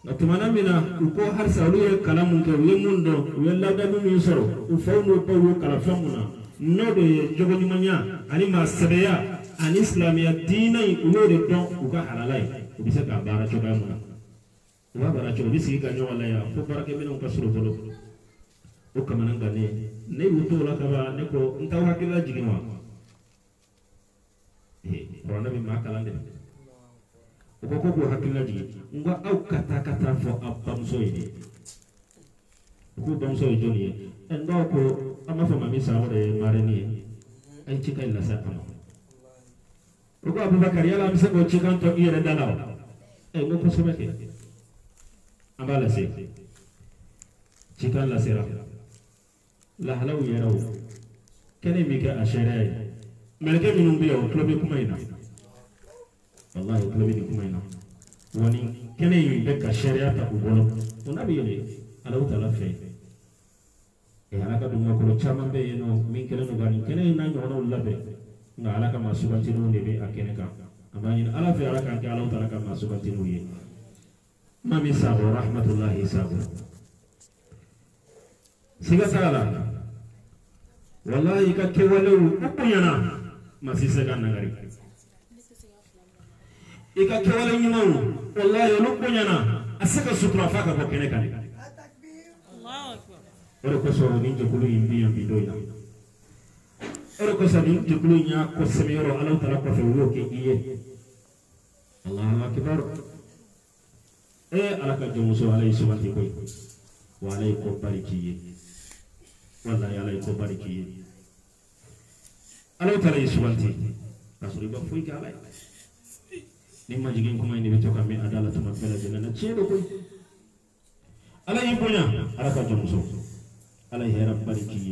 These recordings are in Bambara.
atumana mina uko har salu kalamun ke yemundo yalla da min soro u fawno pawu kala famuna nodo jogo nyumanya ani masabeya ani islamiya dinai ulode don uga halalai ubisa ka bara choga muna uga bara choga bisi ka nyawala ya fo barake min ko suru bolo o kamana ngane ne wuto la kaba ne ko ntaw hakila jigima rona bi makalande ko hakila jigi ngwa au kata fo abamso yidi ko bamso joni endo ko ama fo mami sawre mareni ay ci kay la sa am ko abubakar yala am se ko ci kan to ire dalaw ay mo ko sobeke ambala se ci kan la sera la halaw yaraw kene mi ka ashara melke minum biyo klobe kumayna wallahi klobe ni kumayna wani kene yi beka sharia ta ubolo unabi yele ala utala fe alaka dum ko chama be yeno min kele no gani kene na nyono labe nga alaka masubanti no ndebe akene ka amani ala fe alaka ke ala utala ka masubanti no ye mami sabo rahmatullahi sabo siga sala wallahi ka ke walu ubuyana masise kan nagari ika kewale nyumawu wallahi lukunyana asaka sutra faka ko kene kane Allahu akbar ero ko so ni jekulu yimbi yambi doina ero ko sa ni jekulu nya ko semero ala tala ko fe woke iye Allahu akbar ala ka jomuso alayhi subhanahu koy wa alayhi ko bariki wallahi alayhi ko bariki ala tala subhanahu kasuri ba fuy ka alay nimma jigin kuma indi bito kami adalah teman bela jenana celo koy ala yibunya ala ka jomso ala herab bariki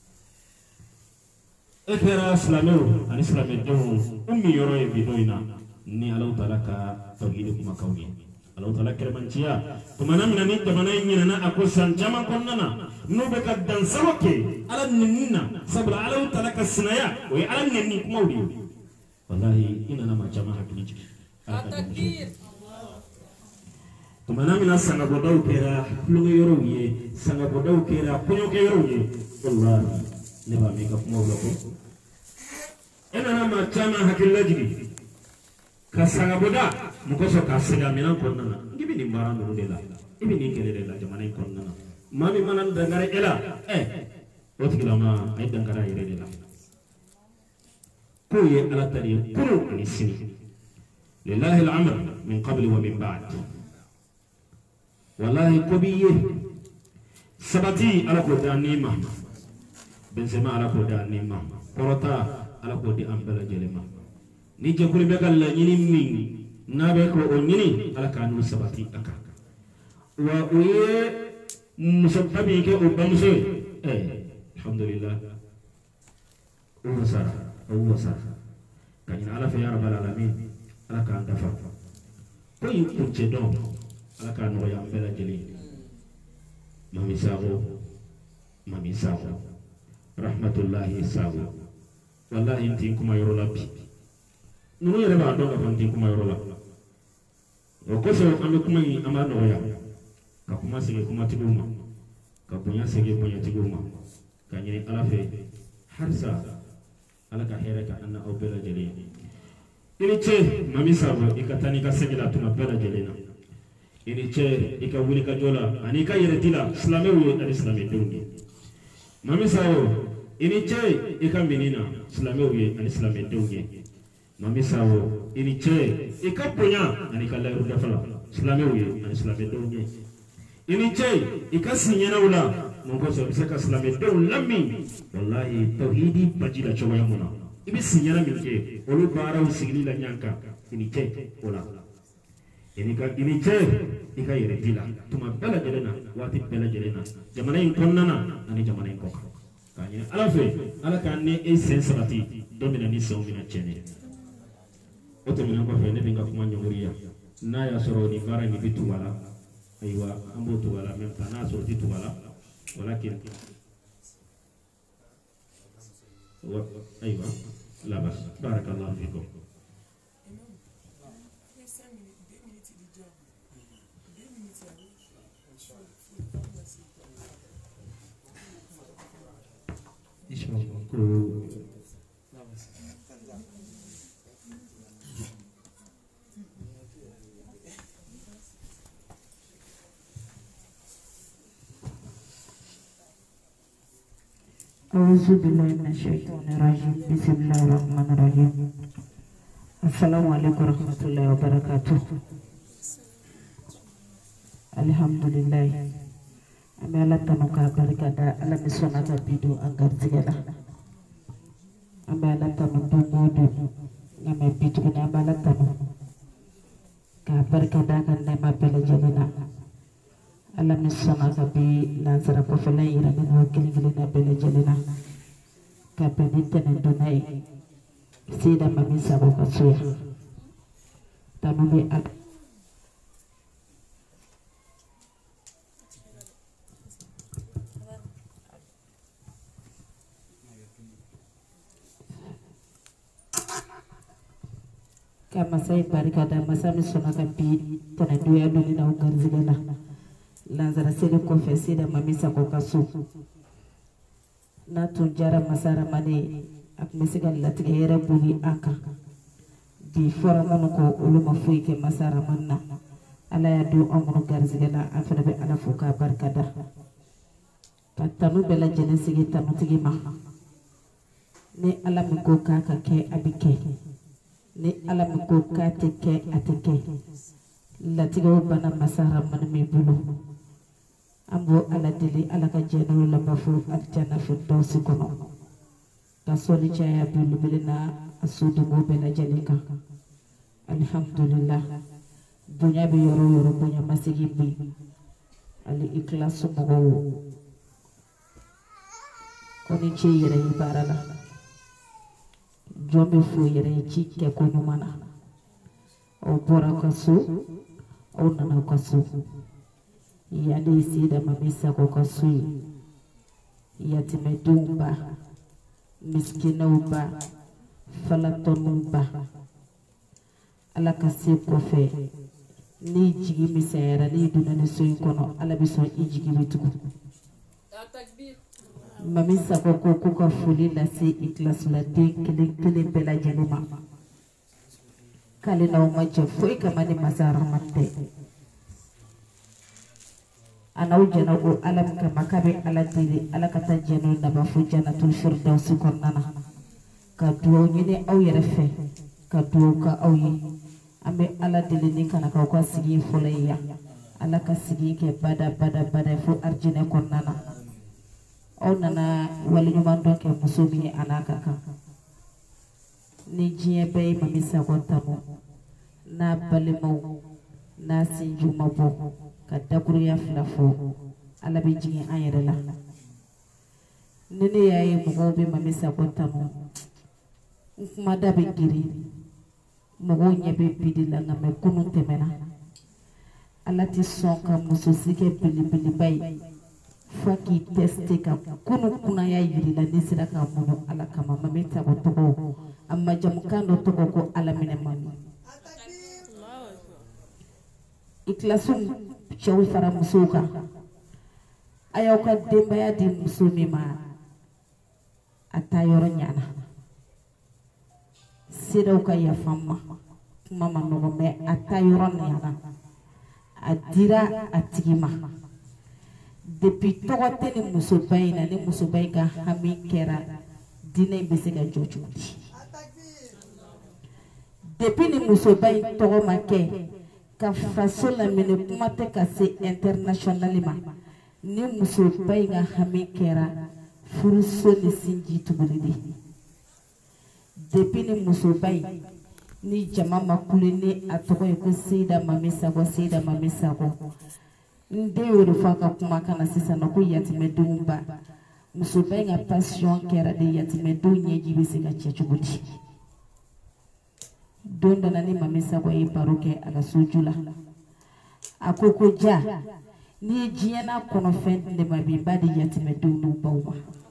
efera islameu an islame dum ummi yoro e bidoina ni ala taala ka tawhid kuma kawni ala taala kermancia kuma namina ni tamana nyina ako san jama konnana no be ka dan sawake ala ninna sabra ala taala ka sinaya o ala ninni kuma wudi wallahi ina na majama hakiki Atakbir tumana mina sanga bodau kera plunga yoro ye sanga bodau kera punyo ke yoro ye wallahi ne ba mi ka kuma ko ena na machama hakilla jigi ka sanga boda mukoso ka sanga mina konnana ngibi ni mbara no dela ibi ni kele dela jamana konnana mami manan dangare ela otigila ma ay dangara yere dela ko ye ala tari kuru ni sini لله الأمر من قبل ومن بعد والله كبيه سبتي على كود النيمة بنسمع على كود النيمة كرتا على كود أمبلا جلما نيجي كل بقى لنيني مين نابك ونيني على كانوا سبتي أكا وأويه مسببي كي أبامسه الحمد لله هو سار كان على في رب العالمين ala ka dafa ko yi kunce don ala ka no ya mbela jeli mami sabo rahmatullahi sabo wallahi intin kuma yoro labi nunu yele ba don ka intin kuma yoro labi o ko so ambe kuma yi ama no ya ka kuma sege kuma tibuma ka bunya sege bunya tibuma ka nyini ala fe harsa ala ka here ka anna o bela jeli ini che mami sabo ikatani ka segila tuma bela jelena ini che ika wuli ka jola ani ka yere dila islame wo na islame dungi mami sabo ini che ika menina islame wo ani islame dungi mami sabo ini che ika punya ani ka la ruda fala islame wo ani islame dungi ini che ika sinyana wala mongo so bisa ka islame dun lammi wallahi tauhidi bajila choya muna ibi sinyana milke olu bara usigili la nyanka ini che ola ini che ika yere dila tuma bela jelena wati bela jelena jamana in konnana ani jamana in koka kanya ala fe ala kanne e sensati domina ni so mina chene oto mina ko fe ne binga kuma nyoriya na ya soro ni bara ni bitu wala aywa ambo tu wala même pas na soro bitu wala walakin aywa لا بس بارك الله فيكم أعوذ بالله من الشيطان الرجيم بسم الله الرحمن الرحيم السلام عليكم ورحمة الله وبركاته الحمد لله أمي الله تنوكا بركة على مسونا بيدو أنغار زيلا أمي الله تنوكا مودو نمي بيدو نمي الله تنوكا بركة كان نما بلجلنا على مسونا كبي نازرا كفلا يرمي وكيل جلنا بلجلنا كبنيت ندوناي سيدا مامي سابو كسويا تنوبي kama sai barika da masami suna kan bi tana doya dole na ugar zigala lanzara sai da confesse da mamisa ko kasu na tun jara masara mane ak misigal latige yere bugi aka di fora mono ko uluma fuy ke masara manna ala ya do amru gar zigala afana be ala fuka barka da katanu bela jene sigi tanu tigi ma ni ala mi ko kaka ke abike ni ala mi ko kate ke atike latigo bana masara man mi bulu ambo ala dili ala ka jeno la bafu aljana fi dawsi kono ka soli chaya bulu bilina asudu go bela jalika alhamdulillah dunya bi yoro bunya masigi bi ali ikhlasu mo koni ci yere barala jombe fu yere ci ke ko mana o bora kasu o nana kasu yade sida mamisa ko kasu yatime dumba miskinauba falatonumba ala kasi ko fe ni jigi misera ni dunani soy kono ala biso ijigi bitugo mamisa ko ka fuli la se iklas la de kele bela jelima kale na uma je foi kamani masara matte ana ujana ko alam ka makabe ala tiri ala kata jeno na bafu jannatul firdaus konnana ka duwo nyine aw yere fe ka duwo ka aw yi ambe ala dili ni kana ka ko sigi fulayya ala ka sigi ke bada fu arjine konnana aw nana wali nyuman do ke musubi anaka ka ni jiye bay mamisa ko tamo na balimo na sinjuma bo ka dakuru ya flafo ala bi jigi ayere la nene yayi mugo be mamisa ko tamo kuma da be giri mugo nyebe bidila ngame kunu temena ala ti sonka musosike bilibili bay faki teste ka kunu kuna ya yiri la nisira ka muno ala kama mamita ko togo amma jamkando togo ko ala mine mami iklasum chawi fara musuka ayaw ka dembaya di musumi ma atayoro nyana sidaw ka ya famma mama no me atayoro nyana adira atigima depuis togote ni musobay na ni musobay ka hami kera dina bese ga jochudi depuis ni musobay togo make ka fasola mene kuma te ka se internationalement ni musobay ga hami kera furuso ni sinji tubulidi depuis ni musobay ni jama makule ni atogo ko Seyda Mamisa ko nde yoro faka kuma kana sisa na ko yatime dumba musobe nga passion kera de yatime do nyeji bisi ga chechuguti donda nani mamisa ko iparoke ala sujula akoko ja ni jiena kono fende de mabimba de yatime do dumba wa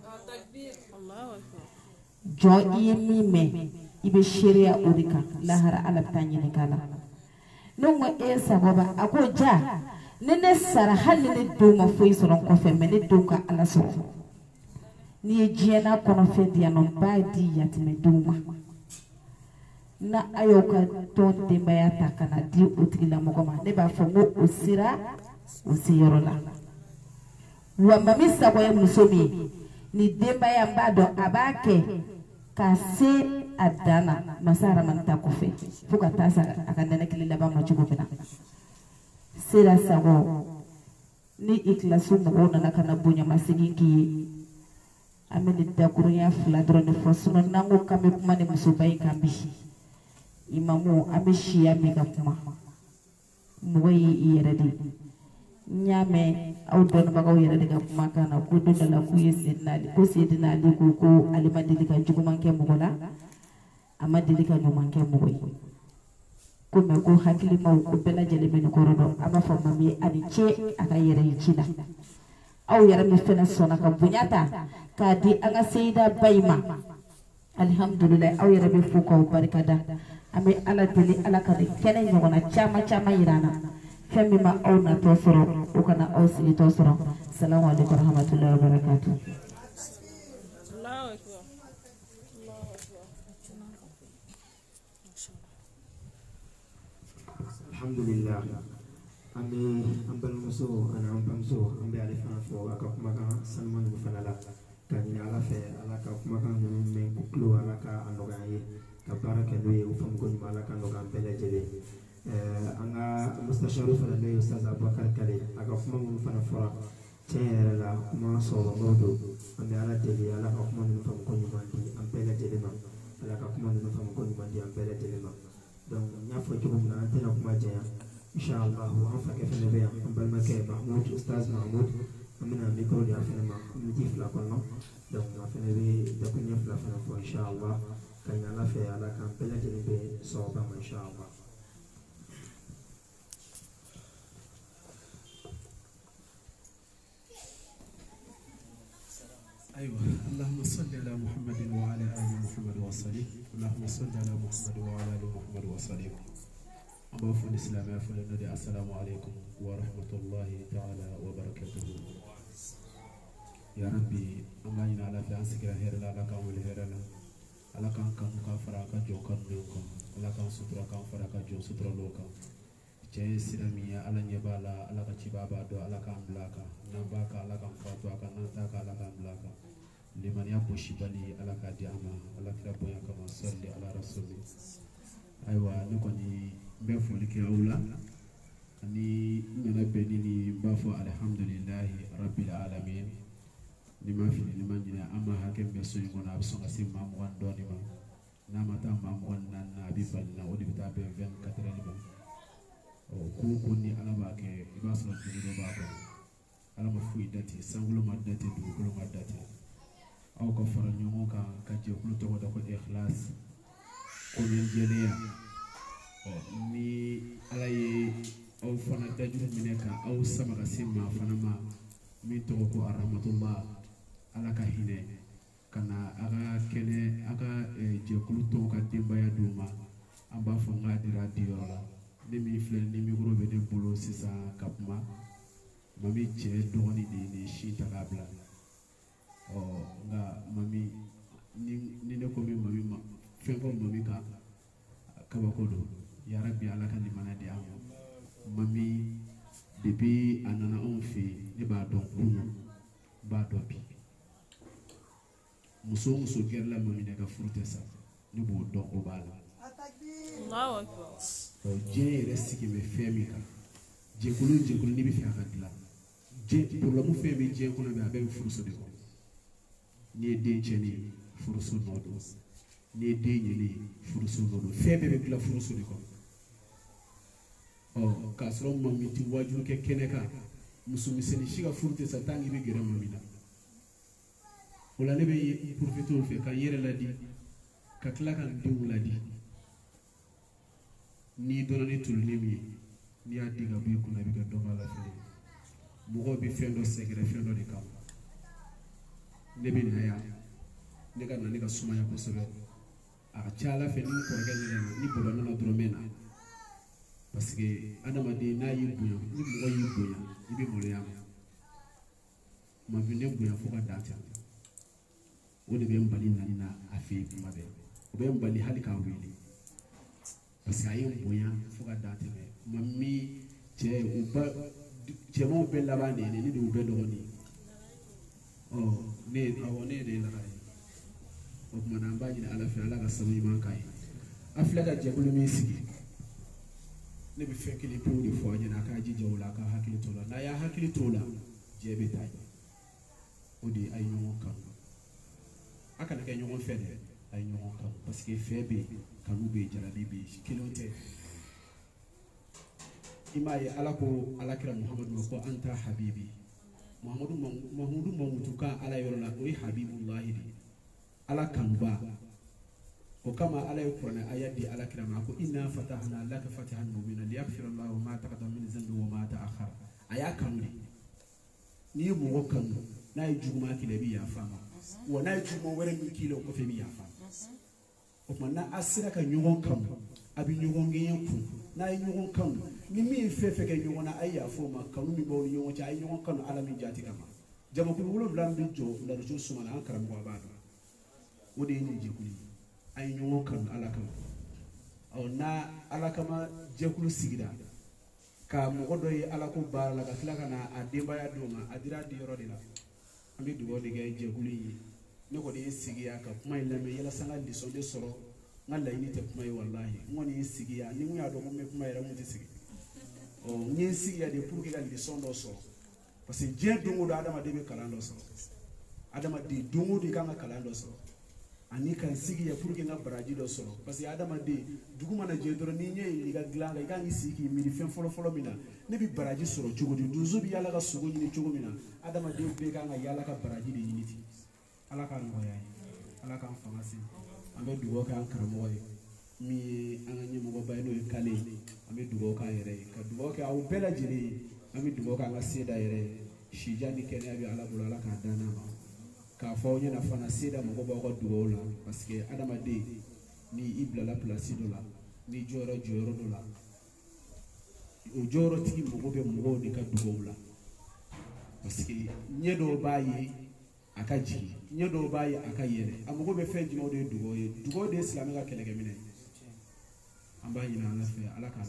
jo yemi me ibe sheria odika lahara ala tanyine kala nongo sababa ako ja nene sara hali ne do ma foi soron ko fe me ne do ka ala so ni ye diɲɛ n'a kɔnɔfɛn di yan nɔ n b'a di yatimɛdenw ma na a y'o ka tɔn denbaya ta ka na di o tigilamɔgɔ ma ne b'a fɔ n ko o sera o seyɔrɔ la wa mami sago ye muso min ye ni denbaya n b'a dɔn a b'a kɛ k'a se a dan na masa Aramani ta kɔfɛ fo ka taa a ka nɛnɛkili laban ma cogo min na sera sago ni ikilasi mɔgɔw nana ka na bonyamasegin k'i ye an bɛ nin dakurunya 2 dɔrɔn de fɔ sinɔn n'an ko k'an bɛ kuma ni musoba in kan bi imamu an bɛ siya min ka kuma mɔgɔ ye i yɛrɛ de ye n y'a mɛn aw dɔnnibagaw yɛrɛ de ka kuma kan na ko don dɔ la k'u ye Seydina Ali ko ale ma deli ka juguman kɛ mɔgɔ la a ma deli ka ɲuman kɛ mɔgɔ ye ko mɛ ko hakilimaw ko bɛɛ lajɛlen bɛ nin kɔrɔ dɔn an b'a fɔ mami a ni ce a ka yɛrɛ ye ci la aw yɛrɛ min fɛnɛ sɔnna ka bonya ta k'a di an ka Seyida ba in ma alihamdulilayi aw yɛrɛ bɛ fo k'aw barikada an bɛ ala deli ala ka nin kɛnɛ ɲɔgɔnna caman caman yira an na fɛn min ma aw natɔ sɔrɔ o kana aw sigitɔ sɔrɔ salamu aleykum warahmatullahi wabarakatuh. Alhamdulillah an balimamuso ani an bamuso an bɛ ale fana fɔ a ka kumakan sanuman ninnu fana la ka ɲini ala fɛ ala ka kumakan ninnu mɛn k'u tulo ala ka a nɔgɔya an ye ka baara kɛ n'o ye u faamuko ɲuman ala ka nɔgɔya an bɛɛ lajɛlen an ka mustasharu fana n'o ye Ustaz Abubakar Kale a ka kuma minnu fana fɔra tiɲɛ yɛrɛ la kuma sɔrɔbagaw don an bɛ ala deli ala ka kuma ninnu faamuko ɲuman di an bɛɛ lajɛlen ma ala ka kuma ninnu faamuko ɲuman di an bɛɛ lajɛlen ma donc n y'a fɔ cogo min na an tɛna kuma janya inshallah an fakɛ fɛnɛ bɛ yan an balimakɛ Mahmoud Ustaz Mahmoud an bɛna micro di a fɛnɛ ma miniti 2 kɔnɔ donc a fɛnɛ bɛ dakuruɲɛ 2 fɛnɛ fɔ inshallah ka ɲini ala fɛ ala k'an bɛɛ lajɛlen bɛ sawaba ma inshallah. أيوة اللهم صل على محمد وعلى آل محمد وسلم اللهم صل على محمد وعلى آل محمد وسلم أما في الإسلام فلندي السلام عليكم ورحمة الله تعالى وبركاته يا ربي أما إن على في أنسك الهير لا لك أول هير لا على كان كفراك جو كان لوكا على كان سترة كان فراك جو سترة لوكا جاي سلامية على نيبالا على كتشبابا دو على كان بلاكا نباكا على كان فاتوا كان نتاكا على كان بلاكا لمن يبوشي بالي على كدياما على كربويا كما صلي على رسولي أيوة نكوني بفولك أولا أني من بنيني بافو الحمد لله رب العالمين لما في لمن جنا أما هكذا بسوي كنا بسون أسيم ماموان دوني ما نامتا ماموان نانا بيفلنا ودي بتابع فين كترني ما كوني على باك يباسل الدنيا باكو على ما فوي داتي سانغلو ما داتي دوغلو ما داتي أو كفر اليوم كاجي كل توقع دكتور إخلاص كونين جليا ni ala ye aw fana dajuru minɛ ka aw sama ka se maa fana ma min tɔgɔ ko arahmatullah ala ka hinɛ ka na a ka kɛnɛ a ka jɛkulu tɔw ka denbaya d'u ma an b'a fɔ n k'a dira diyɔrɔ la ne min filɛ ni mikoro bɛ ne bolo sisan ka kuma mami cɛ dɔgɔnin de ye nin si ta k'a bila nka mami ni ne ko min mami ma fɛn fɔ mami kan kabako don ya rabbi ala ka limana di an mami depuis a nana anw fɛ ne b'a dɔn kunun b'a dɔn bi muso o muso gɛrɛla mami na ka furu tɛ sa ne b'o dɔn o b'a la diɲɛ yɛrɛ sigi bɛ fɛn min kan jɛkulu n'i bɛ fɛ a ka dilan problème fɛn bɛ diɲɛ kɔnɔ bi a bɛɛ bɛ furuso de kɔnɔ n'i ye den cɛnni ye furuso nɔ don n'i ye den ɲɛnni ye furuso nɔ don fɛn bɛɛ bɛ dilan furuso de kɔnɔ k'a sɔrɔ mami ti wajibi kɛ kɛnɛ kan muso misɛnnin si ka furu tɛ sa tant que i bɛ gɛrɛ mami na o la ne bɛ profiter o fɛ ka n yɛrɛ ladi ka tila ka n denw ladi n'i dɔnna ni tolini min ye n'i y'a di ka bɔ i kunna i bɛ kɛ dɔ b'a la fɛnɛ mɔgɔw bɛ fɛn dɔ sɛgɛrɛ fɛn dɔ de kama ne bɛ na yan ne ka na ne ka sumaya kosɛbɛ a ka ca ala fɛ ni kɔrɔkɛ nana ni baba nana dɔrɔn mɛ na parce que adamaden n'a y'i bonya ni mɔgɔ y'i bonya i bɛ maloya ma ma bi ne bonya fo ka dan tɛ o de bɛ n bali nani na a fɛ yen kuma bɛɛ o bɛ n bali hali k'a wele parce que a ye n bonya fo ka dan tɛmɛ ma min cɛ u ba cɛmanw bɛɛ laban de ye ne de y'u bɛɛ dɔgɔnin ne ye de laga ye o tuma na an b'a ɲini ala fɛ ala ka sabu ɲuman k'a ye a filɛ ka jɛkulu min sigi ne bɛ fɛn kelen pewu de fɔ a ɲɛna a k'a jija o la a ka hakili to o la n'a y'a hakili to o la jɛ bɛ taa ɲɛ o de ye a ye ɲɔgɔn kanu a kana kɛ ɲɔgɔn fɛ dɛ a ye ɲɔgɔn kanu parce que fɛn bɛ yen kanu bɛ yen jarabi bɛ yen kelenw tɛ i m'a ye ala ko alakira muhamadu ma ko an ta habibi muhamadu mamutu kan ala yɔrɔ la o ye habibulahi de ye ala kanuba o kama ala ye kuranɛ aya di alakira ma ko inna fatahna laka fatihan mubina liyaghfira Allahu ma taqaddama min dhanbi wa ma ta'akhkhara a y'a kanu de n'i ye mɔgɔ kanu n'a ye juguman k'i la i bɛ yafa ma wa n'a ye juguman wɛrɛ min k'i la o kɔfɛ i bɛ yafa o tuma n'a sera ka ɲɔgɔn kanu a bɛ ɲɔgɔn gɛɲɛ kun n'a ye ɲɔgɔn kanu ni min ye fɛn fɛn kɛ ɲɔgɔn na a ye yafa o ma kanu min b'aw ni ɲɔgɔn cɛ a ye ɲɔgɔn kanu ala min jati kama jamakulu 7 bɛ jɔ lariso sumana an karamɔgɔ b'a dɔn o de ye nin jɛkulu ye a ye ɲɔgɔn kanu ala kama n'a ala kama jɛkulu sigira ka mɔgɔ dɔ ye ala ko baara la ka tila ka na a denbaya d'o ma a dira di yɔrɔ de la an bɛ dugawu de kɛ jɛkulu in ye ne kɔni ye sigiya ka kuma in lamɛn yalasa n ka lisɔn de sɔrɔ n ka laɲini tɛ kuma ye walahi n kɔni ye sigiya ni n kun y'a dɔn ko n bɛ kuma yɛrɛ n kun tɛ sigi n ye sigiya de pour que ka lisɔn dɔ sɔrɔ parce que diɲɛ don o don adamaden bɛ kalan dɔ sɔrɔ adamaden don o don i kan ka kalan dɔ sɔrɔ ani ka sigiya pour que n ka baraji dɔ sɔrɔ parce que adamaden dugu mana jɛ dɔrɔn ni ɲɛ yɛlɛ i ka dilan la i kan k'i sigi k'i miiri fɛn fɔlɔ min na ne bɛ baraji sɔrɔ cogo di donso bɛ yaala ka sogo ɲini cogo min na adamaden bɛɛ kan ka yaala ka baraji de ɲini ten ala ka nɔgɔya ye ala k'an fanga se an bɛ dugawu kɛ an karamɔgɔ ye min ye an ka ɲɛmɔgɔba ye n'o ye kale ye an bɛ dugawu k'an yɛrɛ ye ka dugawu kɛ aw bɛɛ lajɛlen ye an bɛ dugawu kɛ an ka seda yɛrɛ ye sija ni kɛnɛya bɛ ala bolo ala k'a dan n'a ma k'a fɔ aw ɲɛna fana seda mɔgɔ b'aw ka dugawu la parce que adamaden ni i bilala pilasi dɔ la ni jɔyɔrɔ dɔ la o jɔyɔrɔtigi mɔgɔ bɛ mɔgɔw de ka dugawu la parce que ɲɛ dɔw b'a ye a ka jigin ɲɛ dɔw b'a ye a ka yɛlɛ a mago bɛ fɛn jumɛnw de ye dugawu de ye silamɛ ka kɛlɛkɛminɛ ye an b'a ɲini ala fɛ ala k'a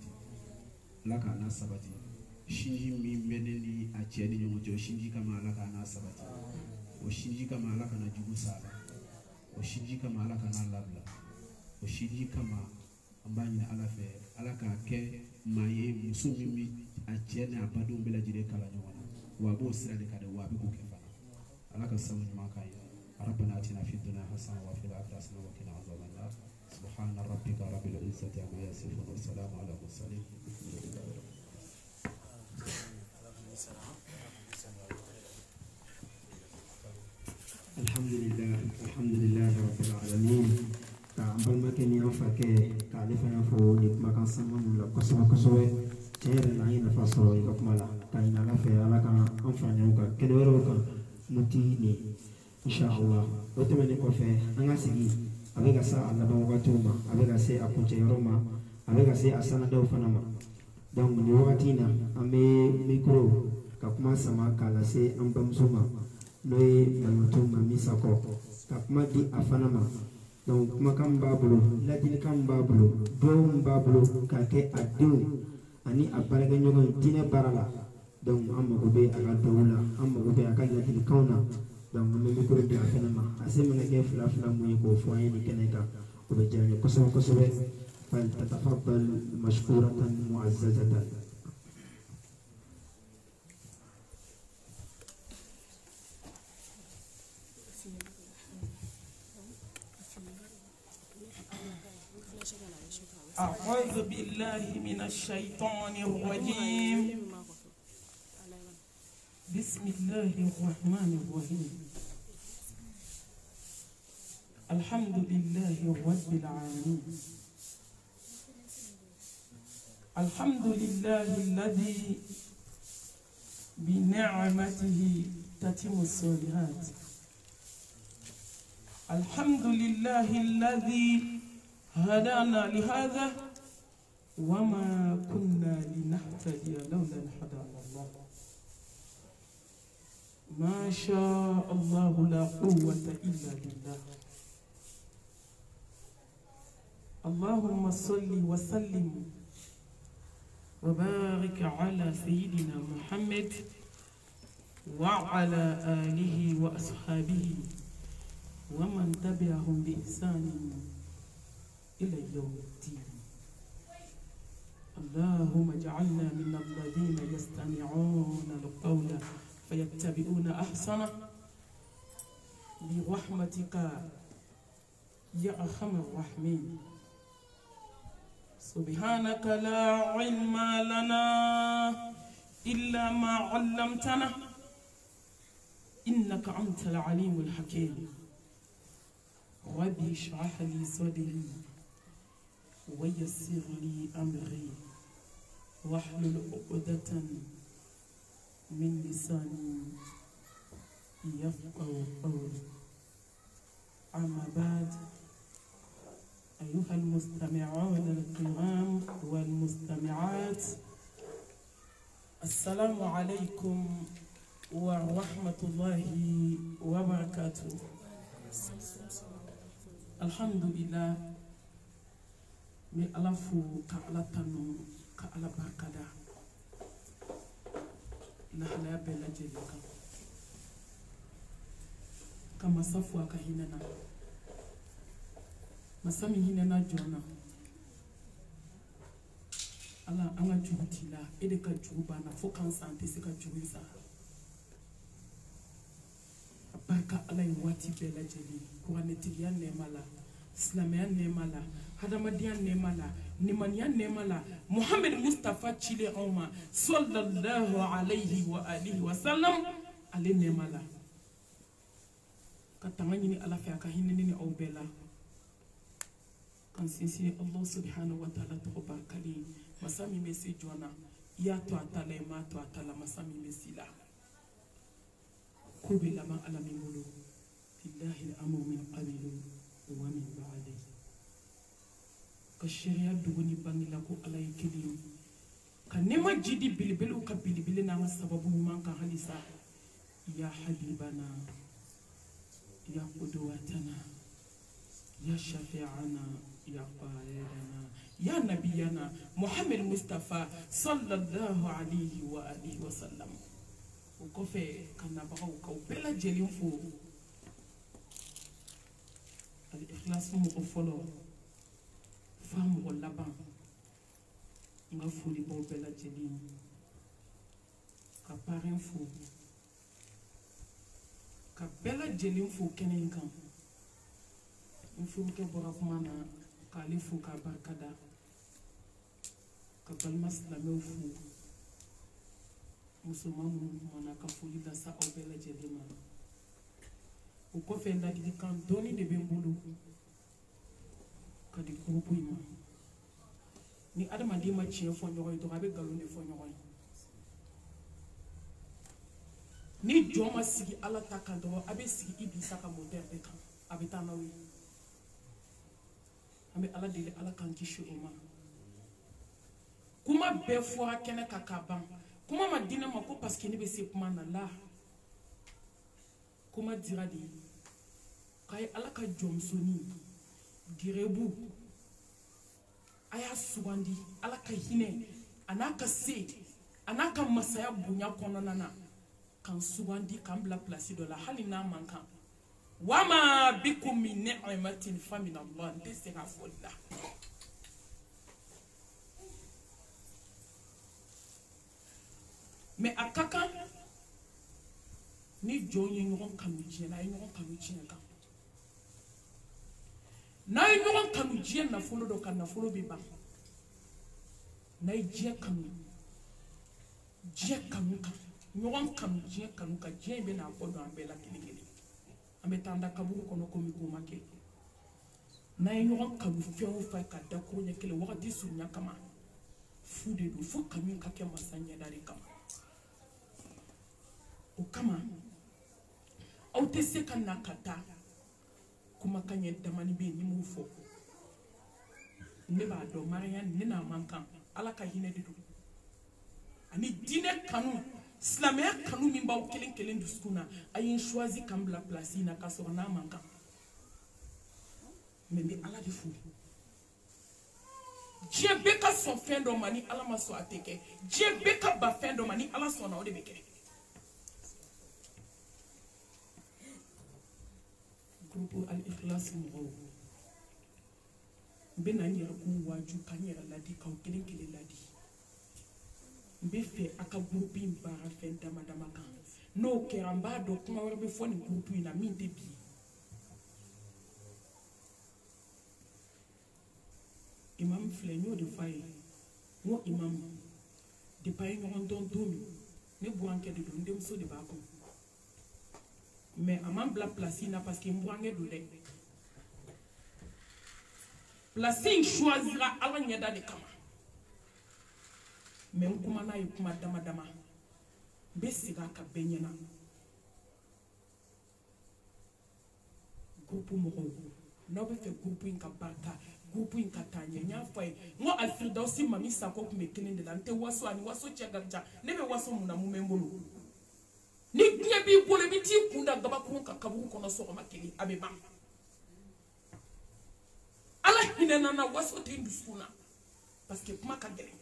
n'a sabati sinji min bɛ ne ni a cɛ ni ɲɔgɔn cɛ o sinji kama ala k'a n'a sabati o sinji kama ala kana jugu sa la o sinji kama ala kana labila o sinji kama an b'a ɲini ala fɛ ala k'a kɛ maa ye muso min bɛ a cɛ ni a badenw bɛɛ lajɛlen kala ɲɔgɔn na wa a b'o sira de ka di wa a bɛ k'o kɛ fana ala ka sabu ɲuman k'a ye ربنا آتنا في الدنيا حسنة وفي الآخرة حسنة وقنا عذاب النار سبحان ربك رب العزة عما يصفون والسلام على المرسلين الحمد لله رب العالمين كأمبل ما كان ينفك كالف ينفو نكما كان سمون لا كسوة تير العين فصلوا يكملا كاين على في على كان أنفعني وكا كدورو كان متيني إن شاء الله وتمنى كوفي أنا سيجي أبيك سا على دون وقتوما أبيك سي أكون تيروما أبيك سي أسانا دو فنما دون من وقتنا أمي ميكرو كما سما كالا سي أمبم سوما نوي مالمتوما ميساكو كما دي أفنما دون كما كم بابلو لكن كم بابلو دوم بابلو كاكي أدو أني أبارك نيوغن تيني بارلا دون أما كوبي أكا دولا أما كوبي أكا لكن كونا donc me ko de afenama asemana ke fla muy ko foye ni keneka ko be jani ko so be fal tatafaddal mashkuratan muazzazatan أعوذ بالله من الشيطان الرجيم بسم الله الرحمن الرحيم الحمد لله رب العالمين الحمد لله الذي بنعمته تتم الصالحات الحمد لله الذي هدانا لهذا وما كنا لنهتدي لولا أن هدانا الله ما شاء الله لا قوة إلا بالله. اللهم صل وسلم وبارك على سيدنا محمد وعلى آله وأصحابه ومن تبعهم بإحسان إلى يوم الدين. اللهم اجعلنا من الذين يستمعون القول فيتبعون أحسنه برحمتك يا أرحم الراحمين. سبحانك لا علم لنا إلا ما علمتنا إنك أنت العليم الحكيم. ربي اشرح لي صدري ويسر لي أمري واحلل عقدة من لساني يفقهوا قولي. أما بعد، أيها المستمعون الكرام والمستمعات، السلام عليكم ورحمة الله وبركاته. الحمد لله من ألفو كألا تنو كألا بركدا نحن بلا جليكا كما صفوا كهننا masami hinena jona ala anga jubutila ede ka juba na fo kan sante se ka jubiza barka ala wati bela jeli ko anetiya ne mala islamiya ne mala hadamadiya ne mala nimaniya ne mala muhammad mustafa chile oma sallallahu alayhi wa alihi wa sallam ale ne mala ka tangani ala fa ka hinni ni o bela kan sinsi Allah subhanahu wa ta'ala to barkali masami mesi jona ya to atala ma to atala masami mesila kubila ma ala mimulu billahi al-amru min qabilu wa min ba'di ka sharia duguni bangila ko ala yikili kan nema jidi bilbilu ka bilbil na sababu man kan halisa ya habibana ya qudwatana ya shafi'ana يا قائدنا يا نبينا محمد مصطفى صلى الله عليه وآله وسلم وكفى كان بقى بلا جلين فو الإخلاص مغفلو فهم ولا بان غفولي بو بلا جلين كبارين فو كبلا جلين فو كنين كان نفهم كبرافمانا kalifu ka barkada ka balmas la mewfu musulman mana ka fuli da sa o bela jedima o ko fe ndadi kan doni de bembulu ka di groupe ima ni adama di ma chien fo nyoy to abe galo ne fo nyoy ni joma sigi ala takando abe sigi ibisa ka moteur de kan abe tanawi ambe ala dele ala kan kishi oma kuma be fo hakene kakaban kuma madina mako parce que ni be se kuma na la kuma diradi kay ala ka jomsoni girebu aya subandi ala ka hine anaka se anaka masaya bunya konona na kan subandi kan bla place de la halina mankan wama bikum min ni'matin fa min Allah ndesega folla mais akaka ni jonye ngon kanu jena ay ngon kanu jena ka nay ngon kanu jena folo do kan na folo bi ba nay je kanu ka ngon kanu je kanu ka je be na ko do ambela kilikili ambe tanda kaburu kono komi ko make nay ngon kanu fewo fa ka da ko nyekele wakati sunya kama fude do fo kanu ka ke masanya dari kama o kama au te se kan nakata kuma kanye damani be ni mu fo ne ba do marian ne na mankan ala ka hine didu ani dine kanu silamɛya kanu min b'aw kelen kelen dusukun na a ye n choisi ka n bila place in na k'a sɔrɔ n'a man kan mais n bɛ ala de fo diɲɛ bɛɛ ka sɔn fɛn dɔ ma ni ala ma sɔn a tɛ kɛ diɲɛ bɛɛ ka ba fɛn dɔ ma ni ala sɔnna o de bɛ kɛ groupe Al-Ikhlas mɔgɔw n bɛ na n yɛrɛ k'u waaju ka n yɛrɛ ladi k'aw kelen kelen ladi n bɛ fɛ a ka groupe in baara fɛn dama dama kan n'o kɛra n b'a dɔn kuma wɛrɛ bɛ fɔ nin groupe in na min tɛ bi imam filɛ n y'o de f'a ye n ko imam depuis a ye ɲɔgɔn dɔn don min ne burankɛ de don n denmuso de b'a kɔnɔ mais a m'an bila place in na parce que n burankɛ don dɛ place in choisira ala ɲɛda de kama mais n kuma n'a ye kuma dama dama n bɛ segin a kan bɛɛ ɲɛna groupe mɔgɔw n'aw bɛ fɛ groupe in ka barika groupe in ka taa ɲɛ n y'a fɔ a ye n ko Alfirdausi mami Sako tun bɛ kelen de la n tɛ waso ani waso cɛ ka jan ne bɛ waso mun na mun bɛ n bolo ni diɲɛ b'i bolo i bɛ t'i kun da gabakurun kan kaburu kɔnɔ sɔgɔma kelen a bɛ ban ala hinɛ nana waso tɛ n dusukun na parce que kuma ka gɛlɛn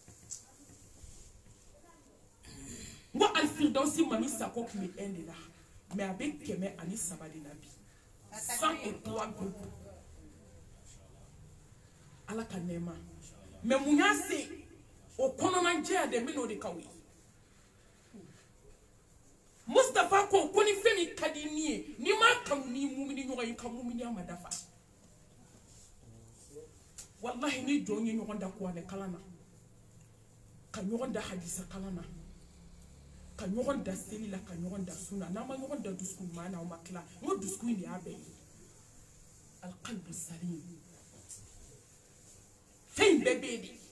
n ko Alfirdausi mami Sako tun bɛ 1 de la mais a bɛ 103 de la bi 103 groupe ala ka nɛɛma mais mun y'a se o kɔnɔna jɛya de n bɛ n'o de k'aw ye Mustafa ko ni fɛn min ka di ni ye n'i m'a kanu n'i mumini ɲɔgɔn ye ka muminiya ma dafa wallahi ni jɔn ye ɲɔgɔn da kuranɛ kalan na ka ɲɔgɔn da hadisa kalan na ka ɲɔgɔn da seli la ka ɲɔgɔn da sunna n'an ma ɲɔgɔn da dusukun ɲuman na o ma tila n ko dusukun in de y'a bɛɛ ye alqalbu salim fɛn bɛɛ bɛ yen de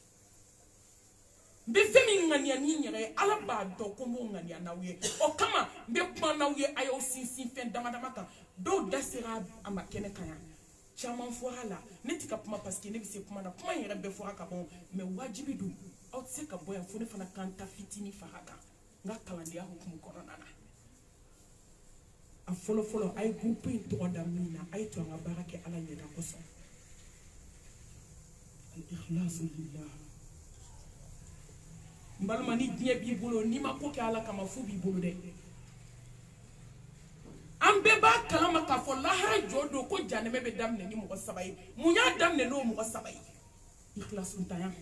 n bɛ fɛn min ŋaniya ni n yɛrɛ ye ala b'a dɔn ko n b'o ŋaniya n'aw ye o kama n bɛ kuma n'aw ye a y'aw sinsin fɛn dama dama kan dɔw da sera a ma kɛnɛ kan yan caman fɔra la ne tɛ ka kuma parce que ne bɛ se kuma na kuma in yɛrɛ bɛɛ fɔra ka ban mais wajibi don aw tɛ se ka bɔ yan fo ne fana kan ta fitinin fara kan n ka kalandenya hukumu kɔnɔna na a fɔlɔ fɔlɔ a ye groupe in tɔgɔ da min na a ye to an ka baara kɛ ala ɲɛda kosɔn Al-Ikhlasu lillah n balima ni diɲɛ b'i bolo n'i ma ko kɛ ala kama fu b'i bolo dɛ an bɛɛ b'a kalama k'a fɔ lahara jɔ don ko janɛmɛ bɛ daminɛ ni mɔgɔ 3 ye mun y'a daminɛ n'o mɔgɔ 3 ye ikhlasuntanya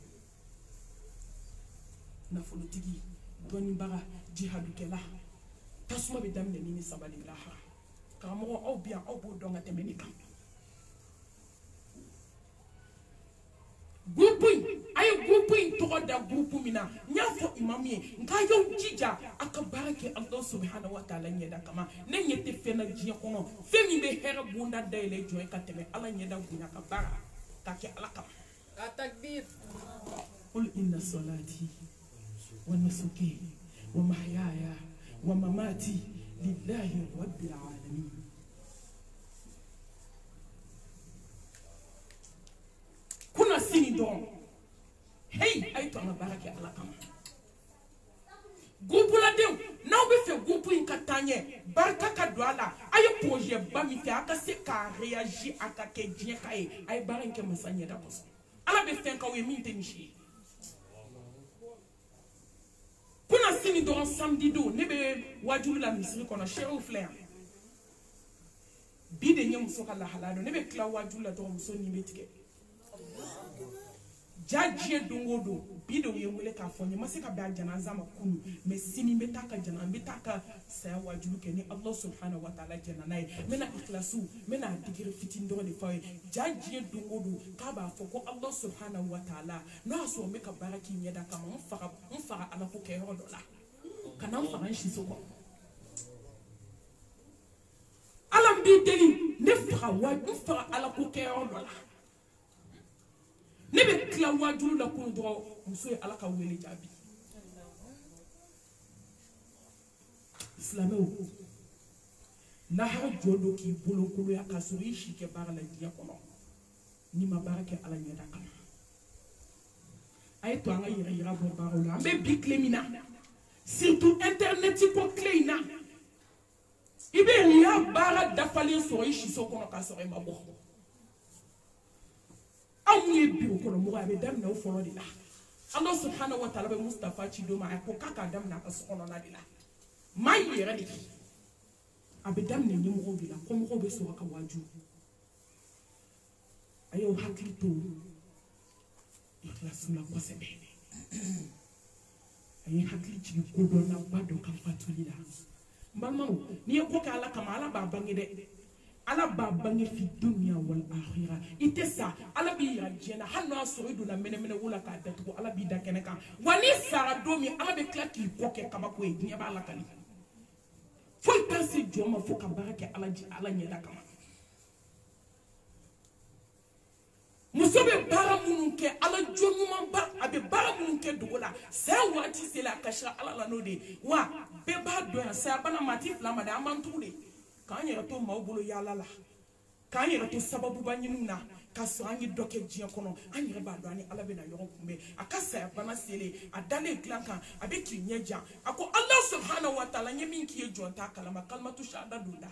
nafolotigi dɔnnibaga jihadukɛla tasuma bɛ daminɛ ni 3 de lahara karamɔgɔ aw bi yan aw b'o dɔn ka tɛmɛ ne kan groupe a ye groupe in tɔgɔ da groupe min na n y'a fɔ imam ye nka y'aw jija a ka baara kɛ Allah subhanahu wa ta'ala ɲɛda kama ne ɲɛ tɛ fɛn na diɲɛ kɔnɔ fɛn min bɛ hɛrɛ bonda dayɛlɛ jɔn ye ka tɛmɛ ala ɲɛda bonya ka baara k'a kɛ ala kama ka takbir qul inna salati wa nusuki wa mahyaya wa mamati lillahi rabbil alamin kuna sini dɔn hey a ye to an ka baara kɛ ala kama groupe ladenw n'aw bɛ fɛ groupe in ka taa ɲɛ barika ka don a la a ye projet ba min kɛ a ka se k'a réagir a ka kɛ diɲɛ ka ye a ye baara in kɛ masa ɲɛda kosɔn ala bɛ fɛn k'aw ye min tɛ nin si ye kuna sini dɔrɔn samedi don ne bɛ wajulu la misiri kɔnɔ seerew filɛ yan bi de n ye muso ka lahala dɔn ne bɛ tila wajulu la dɔrɔn muso nin bɛ tigɛ ja diɲɛ don o don bi de u ye wele k'a fɔ n ye ma se ka bɛn a janaza ma kunu mais sini n bɛ taa ka jana n bɛ taa ka saya wajulu kɛ ni Allah subhanahu wa ta'ala jɛna n'a ye n bɛna ikhlasu n bɛna digiri fitinin dɔrɔn de f'aw ye ja diɲɛ don o don k'a b'a fɔ ko Allah subhanahu wa ta'ala n'o y'a sɔrɔ n bɛ ka baara k'i ɲɛda kama n faga ala ko kɛ yɔrɔ dɔ la ka na n faga n siso kɔ ala n b'i deli ne faga ala ko kɛ yɔrɔ dɔ la ne bɛ tila wajulu la kunu dɔrɔn muso ye ala ka wele jaabi silamɛw lahara jɔ don k'i bolokoloya k'a sɔrɔ i si kɛ baara la diɲɛ kɔnɔ n'i ma baara kɛ ala ɲɛda kama a ye to an ka yɛrɛ yira bɔ baaraw la an bɛ bi tile min na surtout internet ko clé na ibe ya bara dafalen so yi shiso kono ka so e mabo amye bi ko no mo abe dam na ofo di la Allah subhanahu wa ta'ala be Mustafa ci do ma ko kaka dam na ka so kono na di la mai yere di abe dam ne ni mo di la ko mo be so ka waju ayo hakli to ikhlas la ko se be ayi hakli ci ko do na ba do ka fatuli la mamaw ni ko ka ala kama ala ba bangi de ala ba bangi fi dunya wal akhirah itesa ala bi ya jena hanno so do na mene wala ka da to ala bi da keneka wani sara do mi ala be klaki ko ke kaba ko e ba ala kali foi penser joma fo ka barake ala ji ala nyeda kama musobe bara munun ke ala jonuman ba abe bara munun ke dogola sa wati se la kasha ala la no de wa be ba do ya sa bana mati flama da amantu de kan yera to mawbulo ya lala kan yera to sababu banyinuna ka so anyi doke jiya kono anyi ba do ani ala be na yoron kumbe akasa bana sele adale glanka abe kinyeja ako Allah subhanahu wa ta'ala nyemin ki jonta kalama kalmatu shahada dunda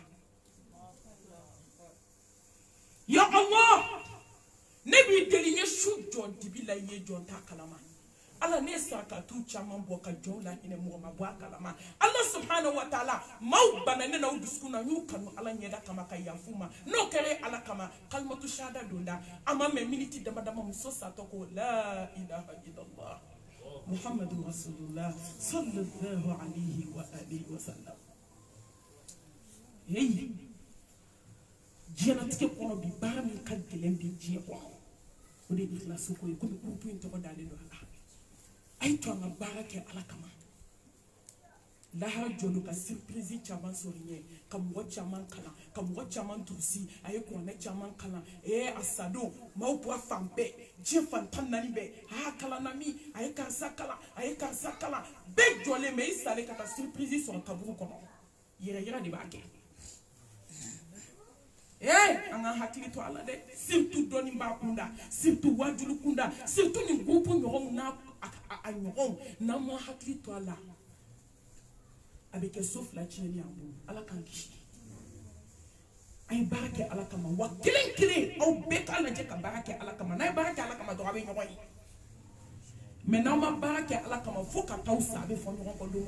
ya Allah nebi delinye shu jon dibila ye jon ta kalama ala ne saka tu chama boka jola ine mo ma bwa kalama Allah subhanahu wa ta'ala mau banane na uduskuna nyukanu ala nyeda kama kayafuma no kere ala kama kalmatu shahada dunda ama me miniti dama muso satoko la ilaha illallah muhammadur rasulullah sallallahu alaihi wa alihi wa sallam hey jena tike kono bi barami kadelen bi je kono odi ikhlas ko ko ko point ko dale do ay to ma barake ala kama la ha jolu ka surprise chaman sorinye kam wacha man kala kam wacha man tusi ay ko na chaman kala asado mau po fambe je fantan nani be ha kala nami ay ka sakala be jole me isale ka surprise son taburu kono yere di bake anga hakili to ala de surtout doni mba kunda surtout wajulu kunda surtout ni groupe nyoron na a nyoron na mo hakili to ala avec sauf la chini ambu ala kanki ay barake ala kama wa kilin au beta la je ka barake ala kama na barake ala kama do abe nyoron mais na ma barake ala kama fo ka taw sabe fo nyoron ko do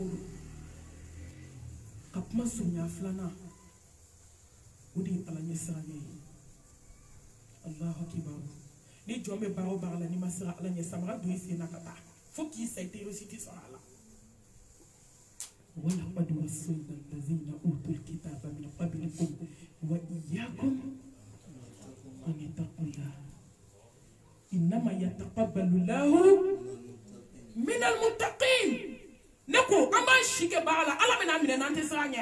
ka kuma sunya flana udi ala nyesanye Allahu akbar ni jombe baro barala ni masira ala nyesamra do isi nakata foki saite reciti sala wala qad wasilna allazina utul kitaba min qablikum wa iyyakum an taqullah inma yataqabbalu Allahu min almuttaqin nako aman shike bala ala mena mine nante sanya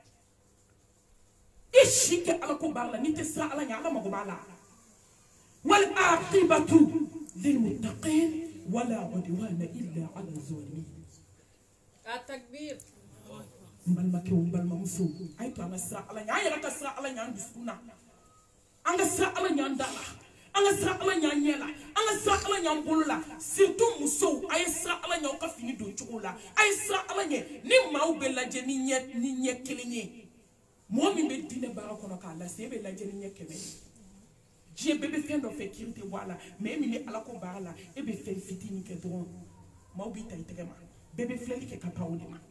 ishike ala ko bala ni tesra ala nya ala mago bala wal aqibatu lil muttaqin wala udwana illa ala zalimin at-takbir mbal ma kew mbal ma muso ay to ala sra ala nya ya ka sra ala nya ndusuna anga sra ala nya ndala anga sra ala nya nyela anga sra ala nya mbulula surtout muso ay sra ala nya ka fini do chukula ay sra ala nya ni maw be la je ni nye kelinye momi be dine barako no kala sebe la jeni nyekeme je bebe fendo fe kirite wala mais mi ni ala ko bala e be fe fitini ke dron mawbi tay tegema bebe fleli ke kapawde ma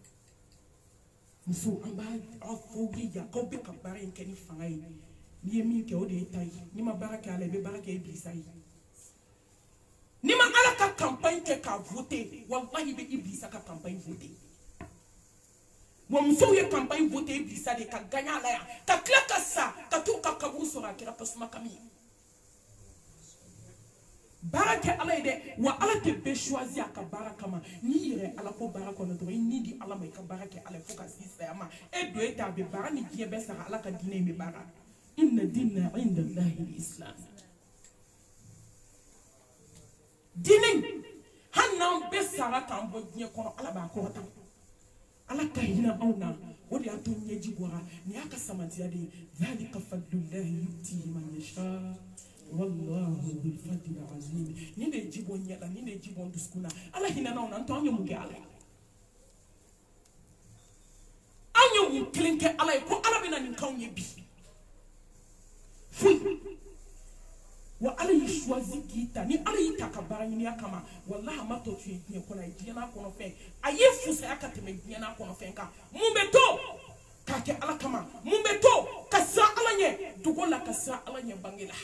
muso amba afogi ya ko be kapare en keni fangay ni mi ke ode tay ni ma baraka ala be baraka e blisay ni ma ala ka campagne ke ka voter wallahi be iblisa ka campagne voter mon muso ye campagne voter iblisa de ka gagner la ka klaka sa ka to ka kabu sura kira pasuma kami baraka ala de wa ala te be choisir ka baraka ma ni yere ala ko baraka no do ni di ala mai ka baraka ala fo ka sisa ma e do eta be bara ni die be sa ala ka dine me bara inna dinna inda allahi alislam dine hanna be sara kan bo die kono ala ba ko ta ala kahina auna wodi atonye jibora ni aka samantia de zalika fadlullahi yuti man yasha wallahu dhul fadli azim ni de jibon yala ni de jibon duskuna ala hina nauna ntonye muge ala mun kelen kɛ ala ye ko ala bɛna nin kanw ye bi foyi wa ala y'i choisi k'i ta ni ala y'i ta ka baara ɲiniya kama wallahi a ma tɔ to ye diɲɛ kɔnɔ a ye diɲɛ n'a kɔnɔ fɛn a ye fusaya ka tɛmɛ diɲɛ n'a kɔnɔ fɛn kan mun bɛ to k'a kɛ ala kama mun bɛ to ka siran ala ɲɛ dogo la ka siran ala ɲɛ bange la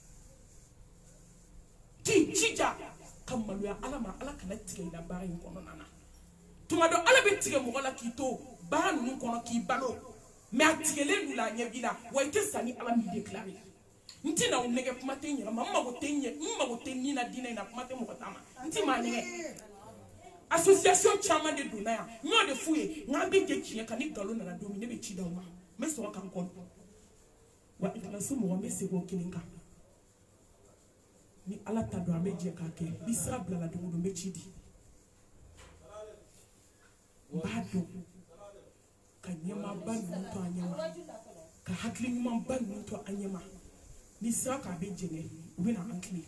k'i jija ka maloya ala ma ala kana tigɛ i la baara in kɔnɔna na tuma dɔ ala bɛ tigɛ mɔgɔ la k'i to baara ninnu kɔnɔ k'i balo mais a tigɛlen don la a ɲɛ b'i la wa i tɛ sa ni ala m'i déclaré n tɛna o nɛgɛ kuma tɛ n yɛrɛ ma n mago tɛ nin na diinɛ in na kuma tɛ mɔgɔ ta ma n tɛ maa nɛgɛ association caman de donna yan n y'o de f'u ye n k'an bɛ jɛ tiɲɛ kan ni nkalon nana don min ne bɛ ci d'aw ma n bɛ sɔrɔ ka n kɔnɔ wa ikilasi mɔgɔ n bɛ segin o kelen kan ni ala ta don an bɛ jɛ k'a kɛ ni sira bilala don o don n bɛ ci di n b'a dɔn ka ɲɛmaaba ninnu to an ɲɛma ka hakili ɲumanba ninnu to an ɲɛma ni sira k'a bɛ jɛngɛ u bɛ na an tile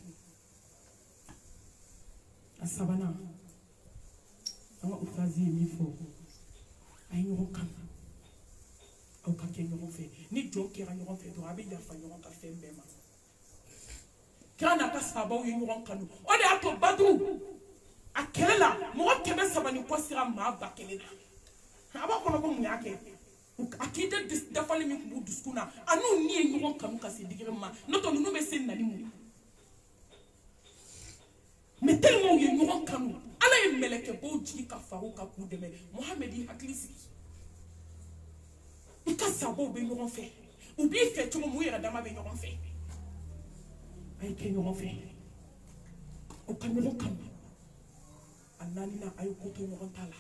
a sabanan an ka ustazi ye min fɔ a ye ɲɔgɔn kan aw ka kɛ ɲɔgɔn fɛ ni jɔn kɛra ɲɔgɔn fɛ dɔrɔn a bɛ yafa ɲɔgɔn ka fɛn bɛɛ ma kira n'a ka sahabaw ye ɲɔgɔn kanu o de y'a to baduru a kɛlɛ la mɔgɔ 300 ni kɔ sera maa 1000 na a b'a kɔnɔ ko mun y'a kɛ a k'i da dafali min tun b'u dusukun na a n'u ni ye ɲɔgɔn kanu ka se digiri ma n'o tɛ ninnu bɛ se nali mun ye mais tellement u ye ɲɔgɔn kanu ala ye mɛlɛkɛbaw jigi ka fara ka k'u dɛmɛ Muhamɛdi i hakili sigi i ka sabaw bɛ ɲɔgɔn fɛ u b'i fɛ cogo min u yɛrɛ dama bɛ ɲɔgɔn fɛ a ye kɛ ɲɔgɔn fɛ u ka ɲɔgɔn kanu a naaninan a ye ko to ɲɔgɔn ta la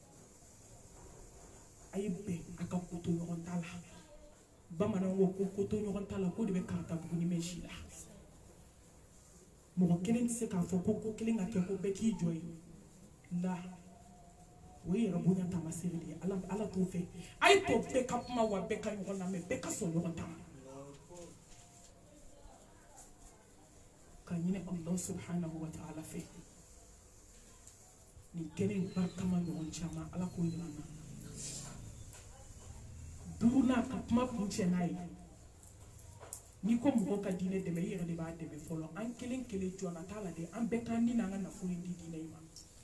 a ye bɛn a ka ko to ɲɔgɔn ta la bamananw ko ko to ɲɔgɔn ta la ko de bɛ karata buguni mɛ si la mɔgɔ kelen tɛ se k'a fɔ ko kelen ka kɛ ko bɛɛ k'i jɔ ye la o ye yɛrɛ bonya taamasere de ye ala t'o fɛ a ye to bɛɛ ka kuma wa bɛɛ ka ɲɔgɔn lamɛn bɛɛ ka sɔn ɲɔgɔn ta ma ka ɲini Allah subhanahu wa ta'ala fɛ nin kelen barikama ɲɔgɔn caman ala k'o yira n na duurunan ka kuma kuncɛ n'a ye n'i ko mɔgɔ ka diinɛ dɛmɛ i yɛrɛ de b'a dɛmɛ fɔlɔ an kelen kelen jɔna t'a la dɛ an bɛɛ k'an ni n'an ka nafolo in di diinɛ in ma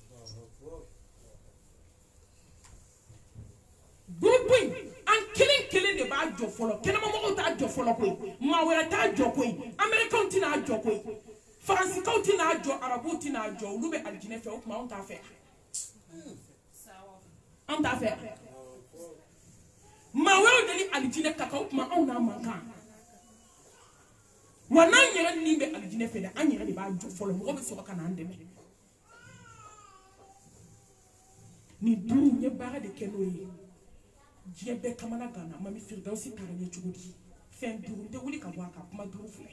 gurupu in an kelen kelen de b'a jɔ fɔlɔ kɛnɛmamɔgɔw t'a jɔ fɔlɔ koyi maa wɛrɛ t'a jɔ koyi amɛrikaw tɛn'a jɔ koyi faransikaw tɛn'a jɔ arabuw tɛn'a jɔ olu bɛ alijinɛ fɛ o tuma anw t'a fɛ anw t'a fɛ maa wɛrɛw de ni alijinɛ ka kan o tuma anw n'a man kan wa n'an yɛrɛ ni bɛ alijinɛ fɛ dɛ an yɛrɛ de b'a jɔ fɔlɔ mɔgɔ bɛ sɔrɔ ka n'an dɛmɛ nin duuru n ye baara de kɛ n'o ye diɲɛ bɛɛ kamana ganna mami firidawusi taara ɲɛ cogo di fɛn duuru n tɛ wuli ka bɔ a kan kuma duuru filɛ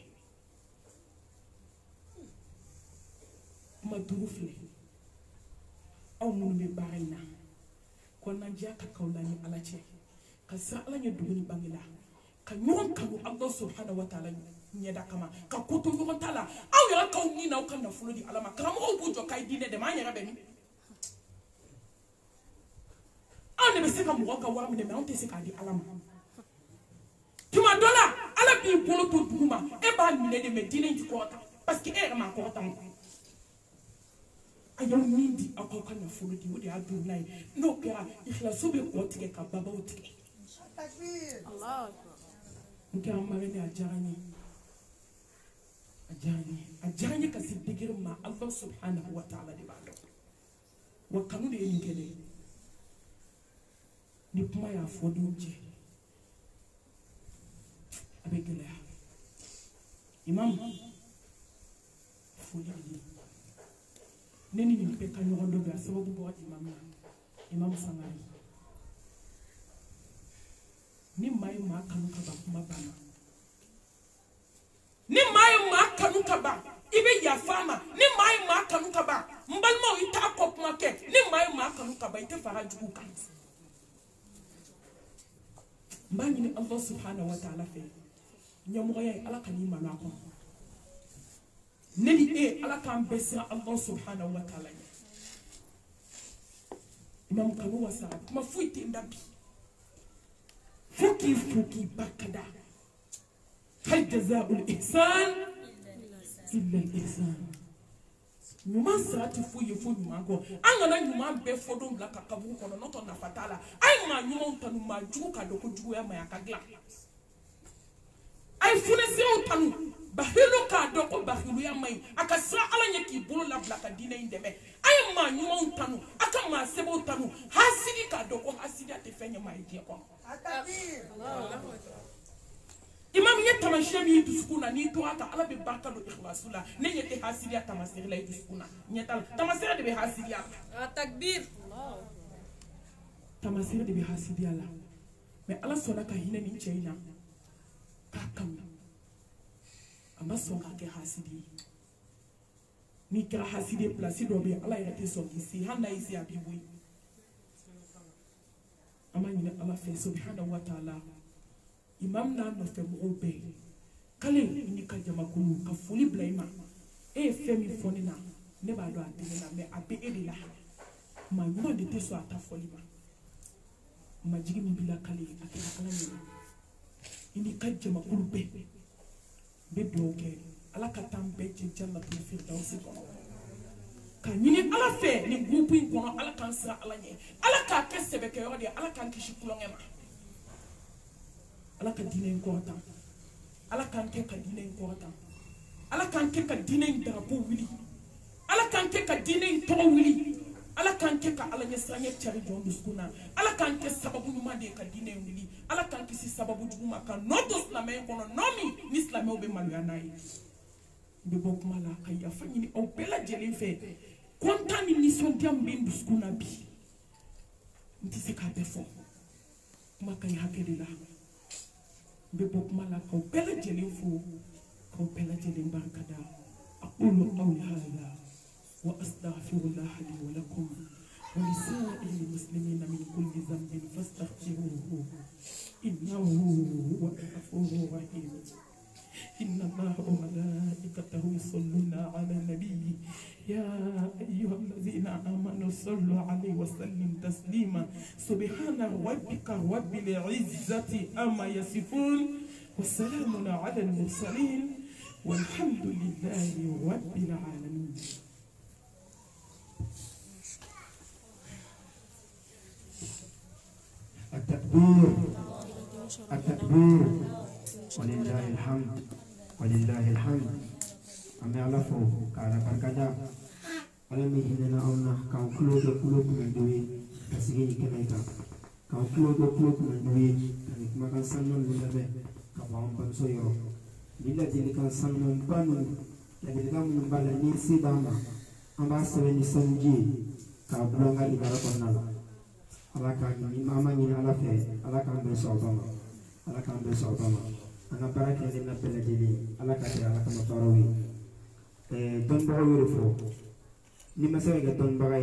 kuma duuru filɛ aw minnu bɛ baara in na kɔnɔnajɛya ka k'aw la ni ala cɛ ka siran ala ɲɛ dugu ni bange la ka ɲɔgɔn kanu Allah subhanahu wa ta'ala ɲɛda kama ka ko to ɲɔgɔn ta la aw yɛrɛ k'aw ni n'aw ka nafolo di ala ma karamɔgɔw b'u jɔ k'a ye diinɛ dɛmɛ an yɛrɛ bɛ min anw de bɛ se ka mɔgɔ ka wari minɛ mɛ anw tɛ se k'a di ala ma tuma dɔ la ala b'i bolo to dugu ma e b'a minɛ de mɛ diinɛ in ti kɔrɔta parce que e yɛrɛ m'a kɔrɔta a y'aw min di aw k'aw ka nafolo di o de y'a don n'a ye n'o kɛra ikhlaso bɛ kɔ tigɛ ka babaw tigɛ n kɛra marraine a diyara n ye a diyara n ye ka se degré ma Allah subhanahu wa ta'ala de b'a dɔn wa kanu de ye nin kɛ dɛ ni kuma y'a fɔ denw cɛ a bɛ gɛlɛya imam foli bɛ ye ne ni nin bɛɛ ka ɲɔgɔn dɔ bɛ a sababu bɔra imam na imam Sangare ni maa ye maa kanu ka ban kuma banna ni maa ye maa kanu ka ban i bɛ yafa ma ni maa ye maa kanu ka ban n balimaw i t'a kɔ kuma kɛ ni maa ye maa kanu ka ban i tɛ fara jugu kan n b'a ɲini Allah subhanahu wa ta'ala fɛ ɲɛmɔgɔya ye ala ka n'i malo a kɔnɔ ne ni e ala k'an bɛɛ siran Allah subhanahu wa ta'ala ɲɛ imam kanu wasara kuma foyi tɛ n da bi k'i barikada hal jazaa'ul ihsan illa al ihsan ɲuman sira tɛ foyi ye fo ɲuman kɔ an kana ɲuman bɛɛ fɔ don bila ka kaburu kɔnɔ n'o tɛ nafa t'a la a ye maa ɲumanw tanu maa jugu k'a dɔn ko juguya ma ɲi a ka dilan a ye funɛsiraw tanu bahilu k'a dɔn ko bahiluya ma ɲi a ka siran ala ɲɛ k'i bolo labila ka diinɛ in dɛmɛ a ye maa ɲumanw tanu a ka maa sɛbɛw tanu hasidi k'a dɔn ko hasidiya tɛ fɛn ɲɛ maa ye diɲɛ kɔnɔ imam ye tamasiyɛn min dusukun na n'i tora ta ala bɛ barika don ikhlasu la ne ɲɛ tɛ hasidiya tamasiyɛn la i dusukun na ɲɛ t'a la tamasiyɛn de bɛ hasidiya la takbir tamasiyɛn de bɛ hasidiya la mais ala sɔnna ka hinɛ nin cɛ in na k'a kanu a ma sɔn ka kɛ hasidi ye n'i kɛra hasidi ye place dɔ bɛ yen ala yɛrɛ tɛ sɔn k'i se hali n'a y'i se a b'i bɔ yen an b'a ɲini ala fɛ subhanahu wa ta'ala imam n'a nɔfɛ mɔgɔw bɛɛ k'ale ni ka jamakulu ka foli bila i ma e ye fɛn min fɔ ne na ne b'a dɔn a tɛ ne la mais a bɛ e de la maa ɲuman de tɛ sɔn a ta fɔli ma majigi min b'i la k'ale a kɛra ala ɲɛna i ni ka jamakulu bɛɛ n bɛ dugawu kɛ ala ka taa an bɛɛ jɛ jannatul firdausi kɔnɔ ka ɲini ala fɛ nin groupe in kɔnɔ ala k'an siran ala ɲɛ ala k'a kɛ sɛbɛkɛyɔrɔ de ye ala k'an kisi kulonkɛ ma ala ka diinɛ in kɔrɔtan ala k'an kɛ ka diinɛ in kɔrɔtan ala k'an kɛ ka diinɛ in darapo wuli ala k'an kɛ ka diinɛ in tɔgɔ wuli ala k'an kɛ ka ala ɲɛsiranɲɛ cari jɔn dusukun na ala k'an kɛ sababu ɲuman de ye ka diinɛ in wuli ala k'an kisi sababu jugu ma ka nɔ to silamɛya in kɔnɔ nɔ min ni silamɛw bɛ maloya n'a ye n bɛ bɔ kuma la ka yafa ɲini aw bɛɛ lajɛlen fɛ kɔntan ni nisɔndiya min bɛ n dusukun na bi n tɛ se k'a bɛɛ fɔ kuma ka ɲi hakɛ de la n bɛ bɔ kuma la k'aw bɛɛ lajɛlen fo k'aw bɛɛ lajɛlen barikada aqulu qawli hadha wa astaghfirullaha li wa lakum wa lisa'iril muslimina min kulli dhanbin fastaghfiruhu innahu huwal ghafurur rahim إن الله وملائكته يصلون على النبي يا أيها الذين آمنوا صلوا عليه وسلم تسليما سبحان ربك رب العزة أما يصفون والسلام على المرسلين والحمد لله رب العالمين. التكبير التكبير ولله الحمد ولله الحمد أمي على فوق كارا بركدا على مهننا أونا كان كلو من دوي كسيني كنايكا كان كلو من دوي كان ما كان سنن لله كبام بنسويو لله جل كان سنن بانو لكن كان من بالني سيداما أما سويني سنجي كابلونغا لبارا كونالا على كان ماما ني على في على كان بسوباما على كان بسوباما أنا بارك الله بلا جلي على كذا على كم باروي دون باروي رفو لما سوى دون باروي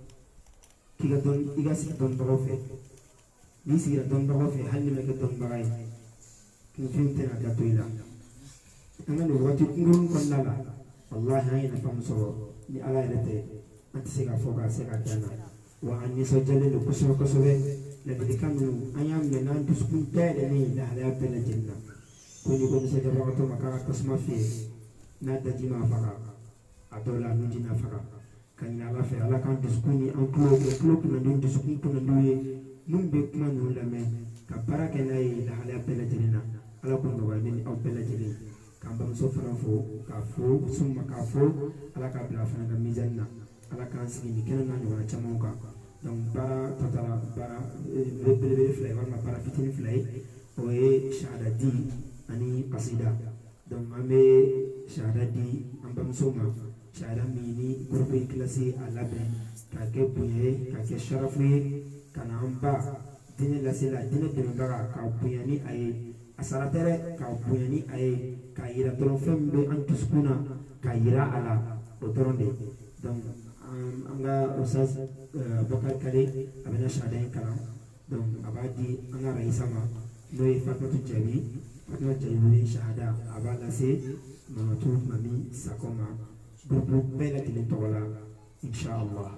كي دون إيجاسي دون باروي نيسي دون باروي هل لما دون باروي كم فيهم تنا كتويلا أنا لو وقت نقول كنا لا الله هاي نفهم سوا ni ala yɛrɛ tɛ an tɛ se k'a fɔ k'a se ka kɛ na wa an nisɔndiyalen don kosɛbɛ kosɛbɛ ladilikan ninnu an y'a minɛ n'an dusukun dayɛlɛlen lahalaya bɛɛ lajɛlen na ko ni ko nisɔndiyabagatɔ ma k'a ka tasuma fiyɛ n'a daji ma faga a dɔw la a nun na faga ka ɲini ala fɛ ala k'an dusukun ni an tulo kunnadiw dusukun kunnadiw ye minnu bɛ kuma ninnu lamɛn ka baara kɛ n'a ye lahalaya bɛɛ lajɛlen na ala k'o nɔgɔya ne ni aw bɛɛ lajɛlen k'an bamuso fana fo k'a fo suma k'a fo ala k'a bila a fana ka mizani na ala k'an sigi nin kɛnɛ n'a ɲɔgɔnna camanw kan donc baara tɔ taara baara belebele fila ye walima baara fitinin fila ye o ye sahada di ani kasida donc an bɛ sahada di an bamuso ma sahada min ni groupe kilasi a labɛn k'a kɛ bonya ye k'a kɛ sarafu ye ka na an ba diinɛ lasela diinɛ dɛmɛbaga k'a bonya ni a ye a sara tɛ dɛ k'a bonya ni a ye k'a yira dɔrɔn fɛn min bɛ an dusukun na k'a yira a la o dɔrɔn de donc an ka ustaz Bakar Kale a bɛna sahada in kalan donc a b'a di an ka raisa ma n'o ye Fatumata Jaabi Fatumata Jaabi ye sahada a b'a lase Mamatu Mami Sakɔ ma groupe bɛɛ lajɛlen tɔgɔ la inshallah.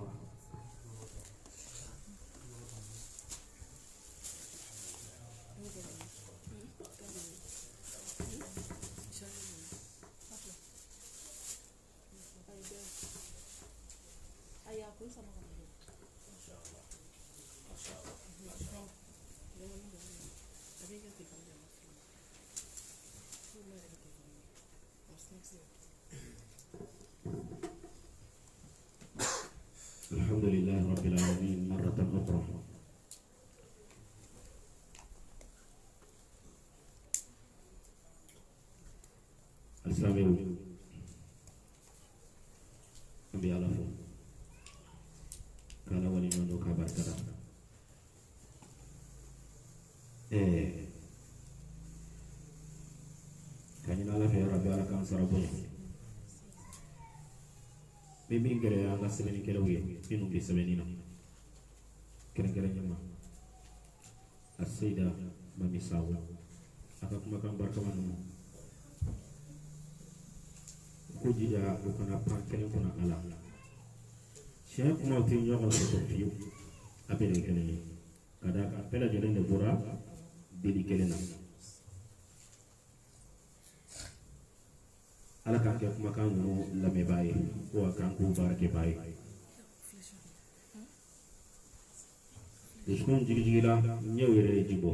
الحمد لله رب العالمين مرة أخرى. السلام أبي الله كان ولي من كبر كذا كان ينال في ربي على كان سربوني بيبين كره على سبني كرويه بينو بيسبنينا كره كره جماعة السيدة مامي ساو أكاكم كان بركمان kujida ukana pankele kuna ala Cheikh Mauti ñoxol ko fiu abele kele kada ka pela jele ne bura dili kele na ala ka ke kuma kan no la me baye ko kan ko barake baye diskon jigi la ñewere jibo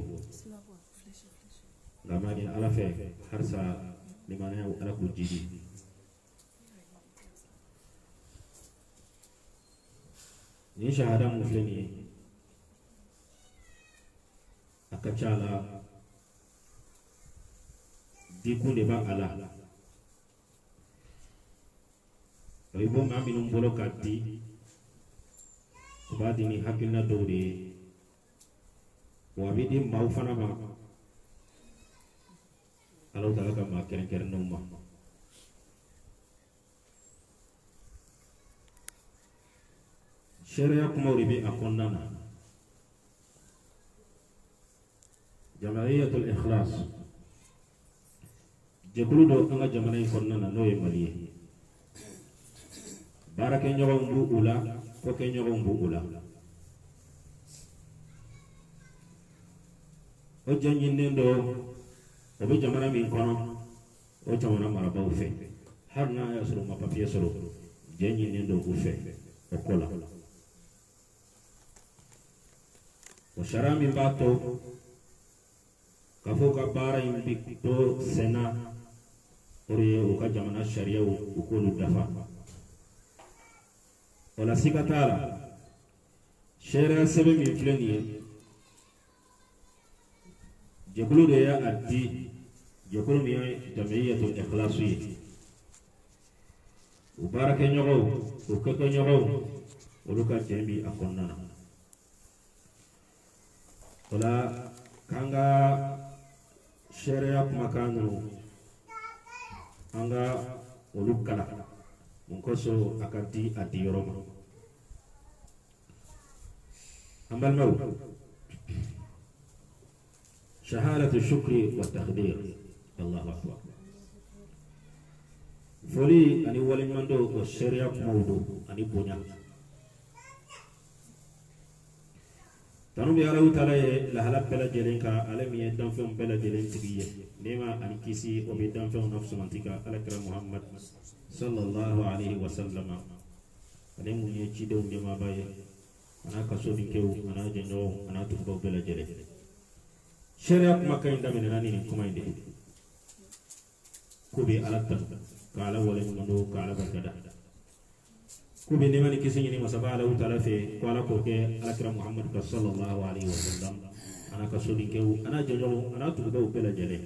ngamani ala fe harsa limana ala ko jigi ni shahada muflini akachala dikunde ba ala ribo maminu mbolo kati kubadi ni hakilna dore wabidi maufana ma Allah ta'ala ka ma keren keren no ma sharia kuma ribi akonnana jamaiyatul ikhlas jekulu do anga jamana konnana no e maliye barake nyogo mbu ula ko ke nyogo mbu ula o janyi nendo o be jamana min kono o jamana marabaw fe harna ya suru ma papier suru janyi nendo u fe o kola Washarami bato kafoka bara imbikto sena uriye uka jamana sharia ukulu dafa wala sikatala sharia sebe mifleni jekulu de ya addi jekulu mi jamaiyatul ikhlasi ubarake nyogo ukeke nyogo uluka jembi akonnana wala kanga sharia kumakanu anga ulukala munkoso akati adiyoroma ambal mau shahadatu shukri wa taqdir Allahu akbar foli ani wali mando ko sharia kumawdu ani bonya tanu bi Allah taala la halak bela jelenka alami dan fem bela jelen tigiye nema an kisi o bi dan fem nafsu mantika alakra Muhammad sallallahu alaihi wasallam ale mun ye ci dew nema baye ana kaso din kew ana jendo ana tuba bela jele sharia kuma kay ndamene nani kuma inde ko bi alatta kala wala mando kala barkada kubi nema ni kisi ni masaba Allah taala fe ko ala ko ke alakra Muhammad sallallahu alaihi wasallam ana ka sodi ke ana jojo ana tuba bela jele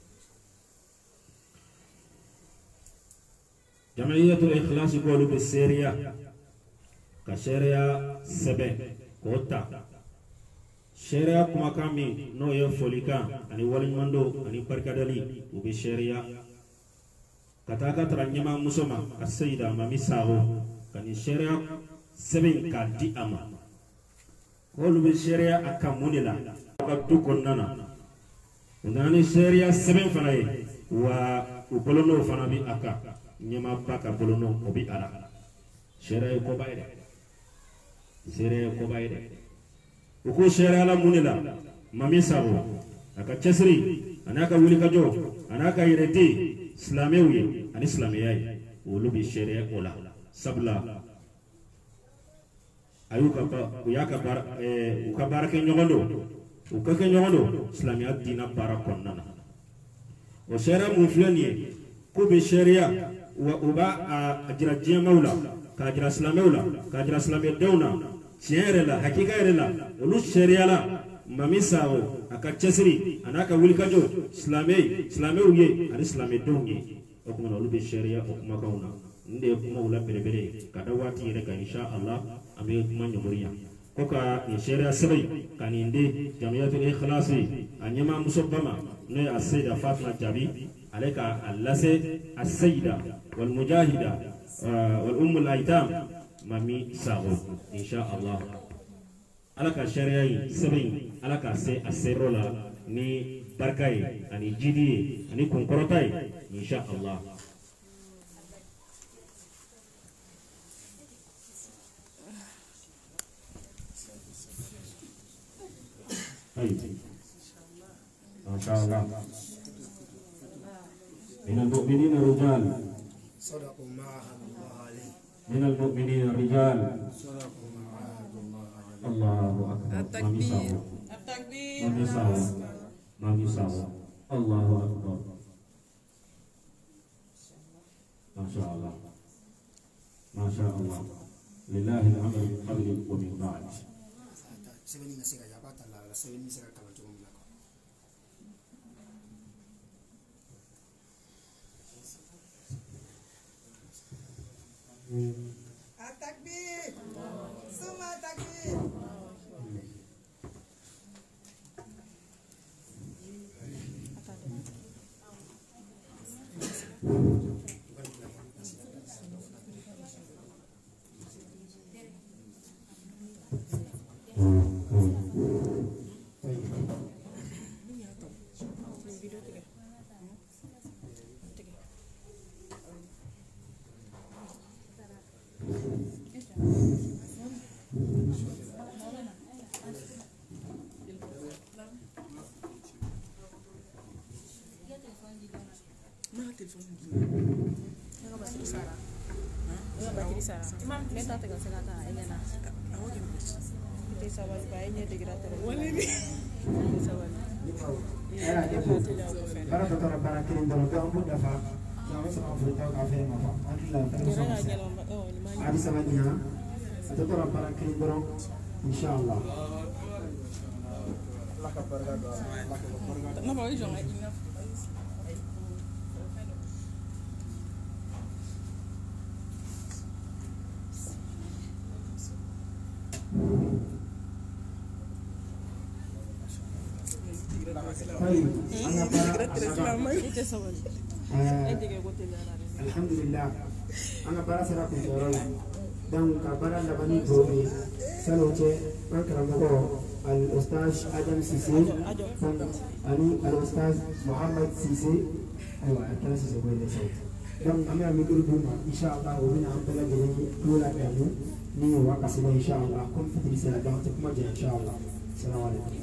jamaiyatul ikhlas ko lu biseria ka sharia sebe kota sharia kuma kami no ye folika ani wali mando ani barkadani ubi sharia kataka tranyama musoma asayida mami sawo kani sharia seben ka di ama kolu be sharia akamunila ka tukonnana ndani sharia seben fanaye wa ubolono fana bi aka nyama baka bolono obi ala sharia ko bayde sharia ko bayde uko sharia la munila mami sabo aka chesri anaka wuli kajo anaka ireti islamewi ani islamiyai ulubi sharia ola sabla ayu ka uya ka bar ka barake nyogondo u ka ke nyogondo islamiya dina bara konnana o sharia mu filani ko be sharia wa uba ajra jemaula ka ajra islamaula ka ajra islamiyya dawna tiere la hakika la ulu sharia la mamisao akachesiri anaka wilikajo islamiyya uye ani islamiyya dawni o kuma ulu be sharia o kuma kauna nde kuma wula berebere kada wati yere ka insha Allah abe kuma nyomuriya koka ni sharia sabai kaninde jamiyatul ikhlasi anyama musabbama ne as-sayyida Fatima Jabi alayka allase as-sayyida wal mujahida wal umm al-aitam mami sago insha Allah alaka sharia sabai alaka se as-sirrola ni barkai ani jidi ani konkorotai insha Allah ما شاء الله من المؤمنين رجال صدقوا ما عهد الله عليه من المؤمنين رجال صدقوا ما عهد الله عليه الله أكبر التكبير التكبير ما يساوي الله أكبر ما شاء الله ما شاء الله لله الأمر من قبل ومن بعد سبني نسيك يا بات الله سبني نسيك كمان تقوم لك التكبير ثم التكبير para totora para kirim dolo do ambu dafa jamu sama Afrika ka fe ma fa alhamdulillah tan adi sama dia totora para kirim dolo insyaallah Allah ka barga do Allah ka barga na ba wi jonga ina alhamdulillah ana bara sara ko jorola dan ka bara la bani gobe saloche an karamo al ustaz Adam Sisi ani al ustaz Muhammad Sisi aywa akala Sisi ko ile sauti dan amira mi duru duma inshallah wa bina amdala gani kula kanu ni wa kasina inshallah kun fitri sala dan ta kuma inshallah assalamu alaikum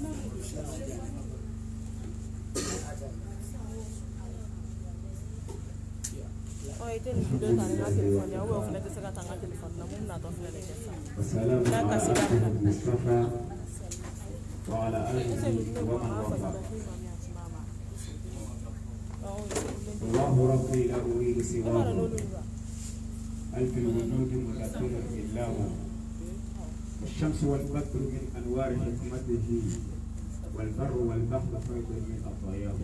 والسلام على المصطفى وعلى آله ومن والاه الله ربي لا أريد سواه ألف الوجود مكثرة الله الشمس والبدر من أنوار حكمته والبر والبحر فيض من أطيابه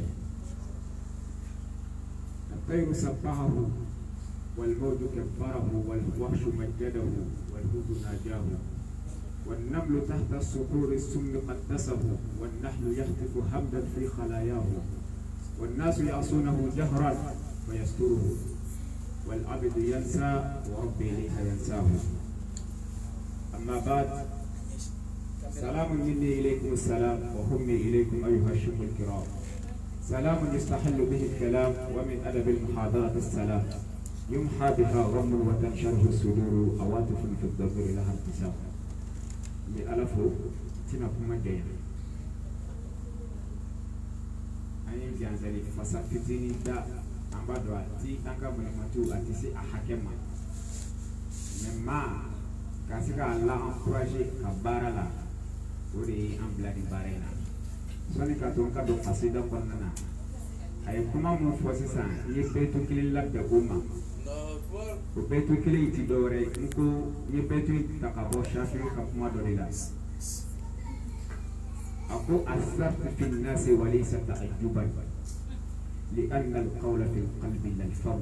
الطير سبحه والموج كبره والوحش مجده والهود ناجاه والنمل تحت الصخور السم قدسه والنحل يهتف حمدا في خلاياه والناس يعصونه جهرا ويستره والعبد ينسى وربي ليس ينساه أما بعد سلام مني إليكم السلام وهمي إليكم أيها الشيوخ الكرام سلام يستحل به الكلام ومن أدب المحاضرة السلام يمحى بها غم وتنشره الصدور عواطف في الضبر لها ابتسام بألف تنكم جيد أي جانزلي فسفتني دا أمبادوا تي أنك منمتو أتسي أحكما مما kasika Allah encouragé ka baara la o de ye an bila nin baara in na sɔni ka to n ka don kasida kɔnɔna na a ye kuma mun fɔ sisan n ye bɛɛtu kelen labɛn o ma o bɛɛtu kelen in ti dɔwɛrɛ ye n ko n ye bɛɛtu in ta ka bɔ Shafi ka kuma dɔ de la a ko asartu fi nnasi wa laysa ta'ajjuban li anna al-qawla fi al-qalbi lal-fawd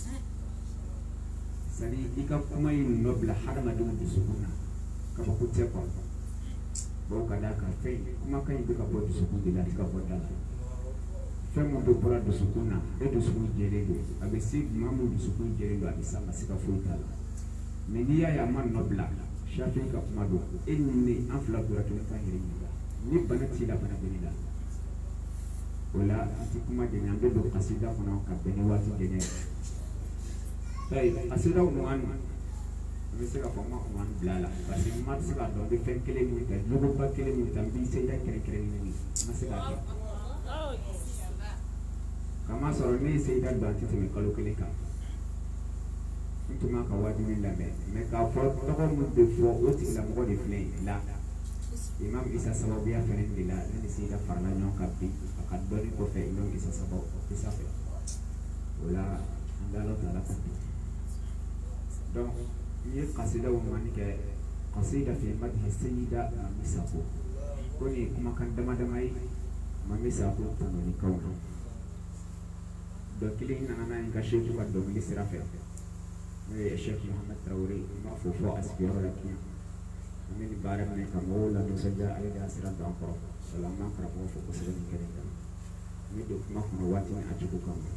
sadi i ka kuma in nɔ bila hadamadenw dusukun na kabako tɛ kɔ bawo ka d'a kan fɛn kumakan in bɛ ka bɔ dusukun de la i ka bɔ da la fɛn mun bɛ bɔra dusukun na e dusukun jɛlen don a bɛ se maa mun dusukun jɛlen don a bɛ se a ma se ka foyi t'a la mɛ n'i y'a ye a ma nɔ bila Shafi ka kuma don e ni ne an fila dora tun ka yɛrɛ ɲininka ni bana t'i la bana bɛ ne la o la an ti kuma jɛngɛ an bɛ don kasida kɔnɔ ka bɛn ni waati jɛngɛ ye kasida mugan an bɛ se ka fɔ n ma mugan bila la parce que n ma se k'a dɔn n bɛ fɛn kelen min kɛ jogoba kelen min ta n b'i se da kɛrɛnkɛrɛnnen min n ma se k'a kɛ kama sɔrɔ ne ye Seyida don an tɛ tɛmɛ kalo kelen kan n tun b'a ka wajibi lamɛn mɛ k'a fɔ tɔgɔ min bɛ fɔ o tigilamɔgɔ de filɛ la Imam Isa sababuya fɛnɛ de la ne ni Seyida farala ɲɔgɔn kan bi a ka dɔnni kɔfɛ Imam Isa sababu Isa fɛ o la an bɛ Ala tala ko bi donc n ye kasidaw mani kɛ kasida fi madhi Seyida Mami Sako ko nin ye kumakan dama dama ye Mami Sako tanonikaw na dɔnkili in nana n'a ye n ka seku ka dɔnkili sira fɛ n'o ye Sheikh Mohamed Traoré n b'a fɔ fɔ a sigiyɔrɔ la Kiɲa an bɛ nin baara minɛ ka mɔgɔw ladɔnniya ale de y'a sira don an kɔrɔ sala an b'an karamɔgɔ fɔ kosɛbɛ nin kɛnɛ kan n bɛ don kuma kɔnɔ waati min a cogo kama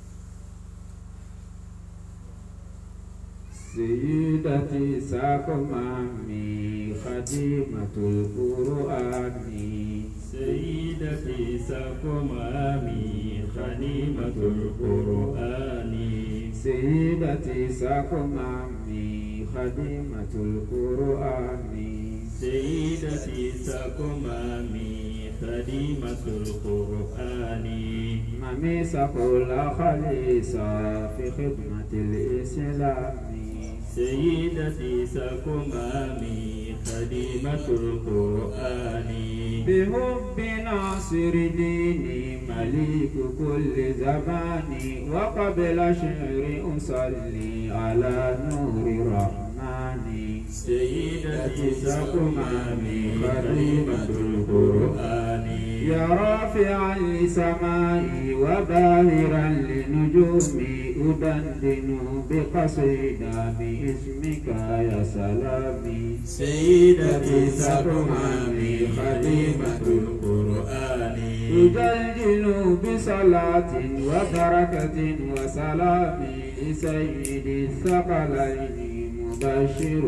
Sayyidati Sako Mami Khadimatul Qur'ani Sayyidati Sako Mami Khadimatul Qur'ani Sayyidati Sako Mami Khadimatul Qur'ani Sayyidati Sako Mami Khadimatul Qur'ani Mami Sako la khalisa fi khidmatil islami Sayyidati Sako Mami Khadimatul Qur'ani بحب ناصر ديني مليك كل زماني وقبل شعر أصلي على نور رحماني سيدتي ساكو مامي خديمة القرآن يا رافعا لسمائي وباهرا لنجومي أدندن بقصيدة باسمك يا سلامي سيدتي ساكو مامي خديمة القرآن أجلجل بصلاة وبركة وسلام لسيد الثقلين مبشر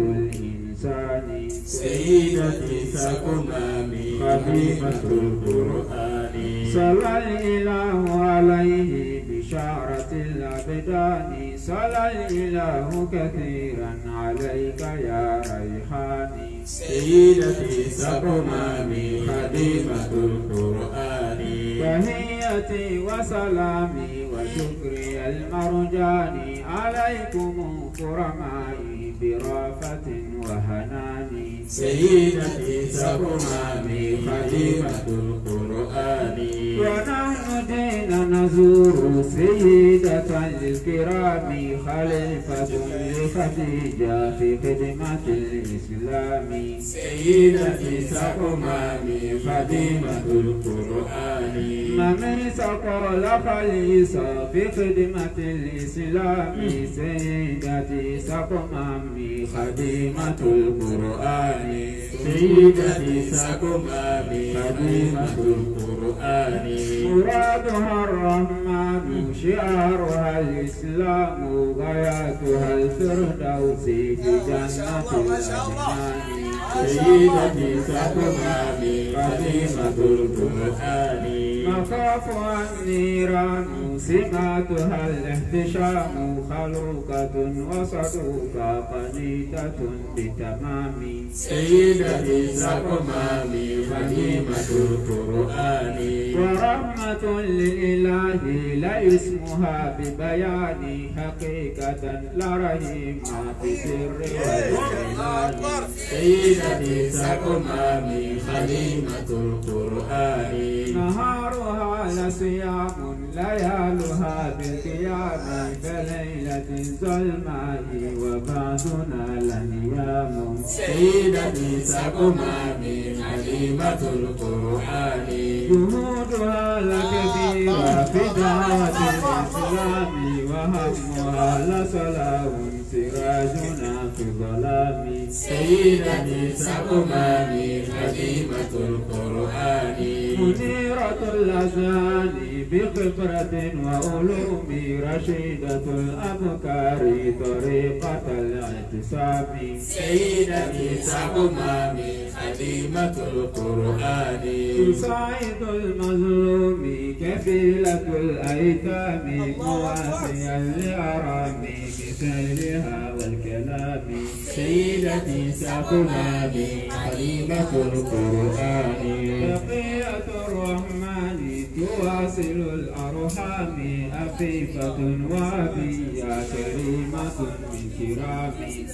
الإنسان سيدتي ساكو مامي خديمة القرآن صلى الإله عليه بشارة الأبدان صلى الإله كثيرا عليك يا ريحاني سيدتي ساكو مامي خديمة القرآن تحيتي وسلامي وشكري المرجاني عليكم كرمائي برافة وهناني سيدتي ساكو مامي خديمة القرآن ونحن دين نزور سيدة للكرام خليفة لخديجة في خدمة الإسلام سيدتي ساكو مامي خديمة القرآن مامي سقال خليصة في خدمة الإسلام سيدتي ساكو مامي خديمة القرآن سيدتي ساكو مامي خديمة القرآن مرادها الرحمن شعارها الإسلام غاياتها الفردوس في جنة الأدنان سيدتي سقمامي خديمة القرآن مخاف النيران سماتها الاحتشام خلوقة وصدوقة قنيتة بتمام سيدتي سقمامي خديمة القرآن ورحمة للإله لا اسمها ببيان حقيقة لا رحيمة في سر والإعلان سيدتي سقمامي خديمة القرآن نهارها لصيام ليالها بالقيام كليلة الظلماء وبعدنا لنيام سيدتي سقمامي خديمة القرآن جهودها لكثيرة في دعوة الإسلام وهمها لصلاة سراجنا في الظلام سيدتي سقمامي خديمة القرآن منيرة الأذهان بخبرة وعلوم رشيدة الأفكار طريقة الاعتصام سيدتي سقمامي خديمة القرآن تساعد المظلوم كفيلة الأيتام مواسيا لأرام بسيرها والكلام سيدتي سقمامي خديمة القرآن بقية الرحمن تواصل الأرحام أفيفة وأبية كريمة من كرام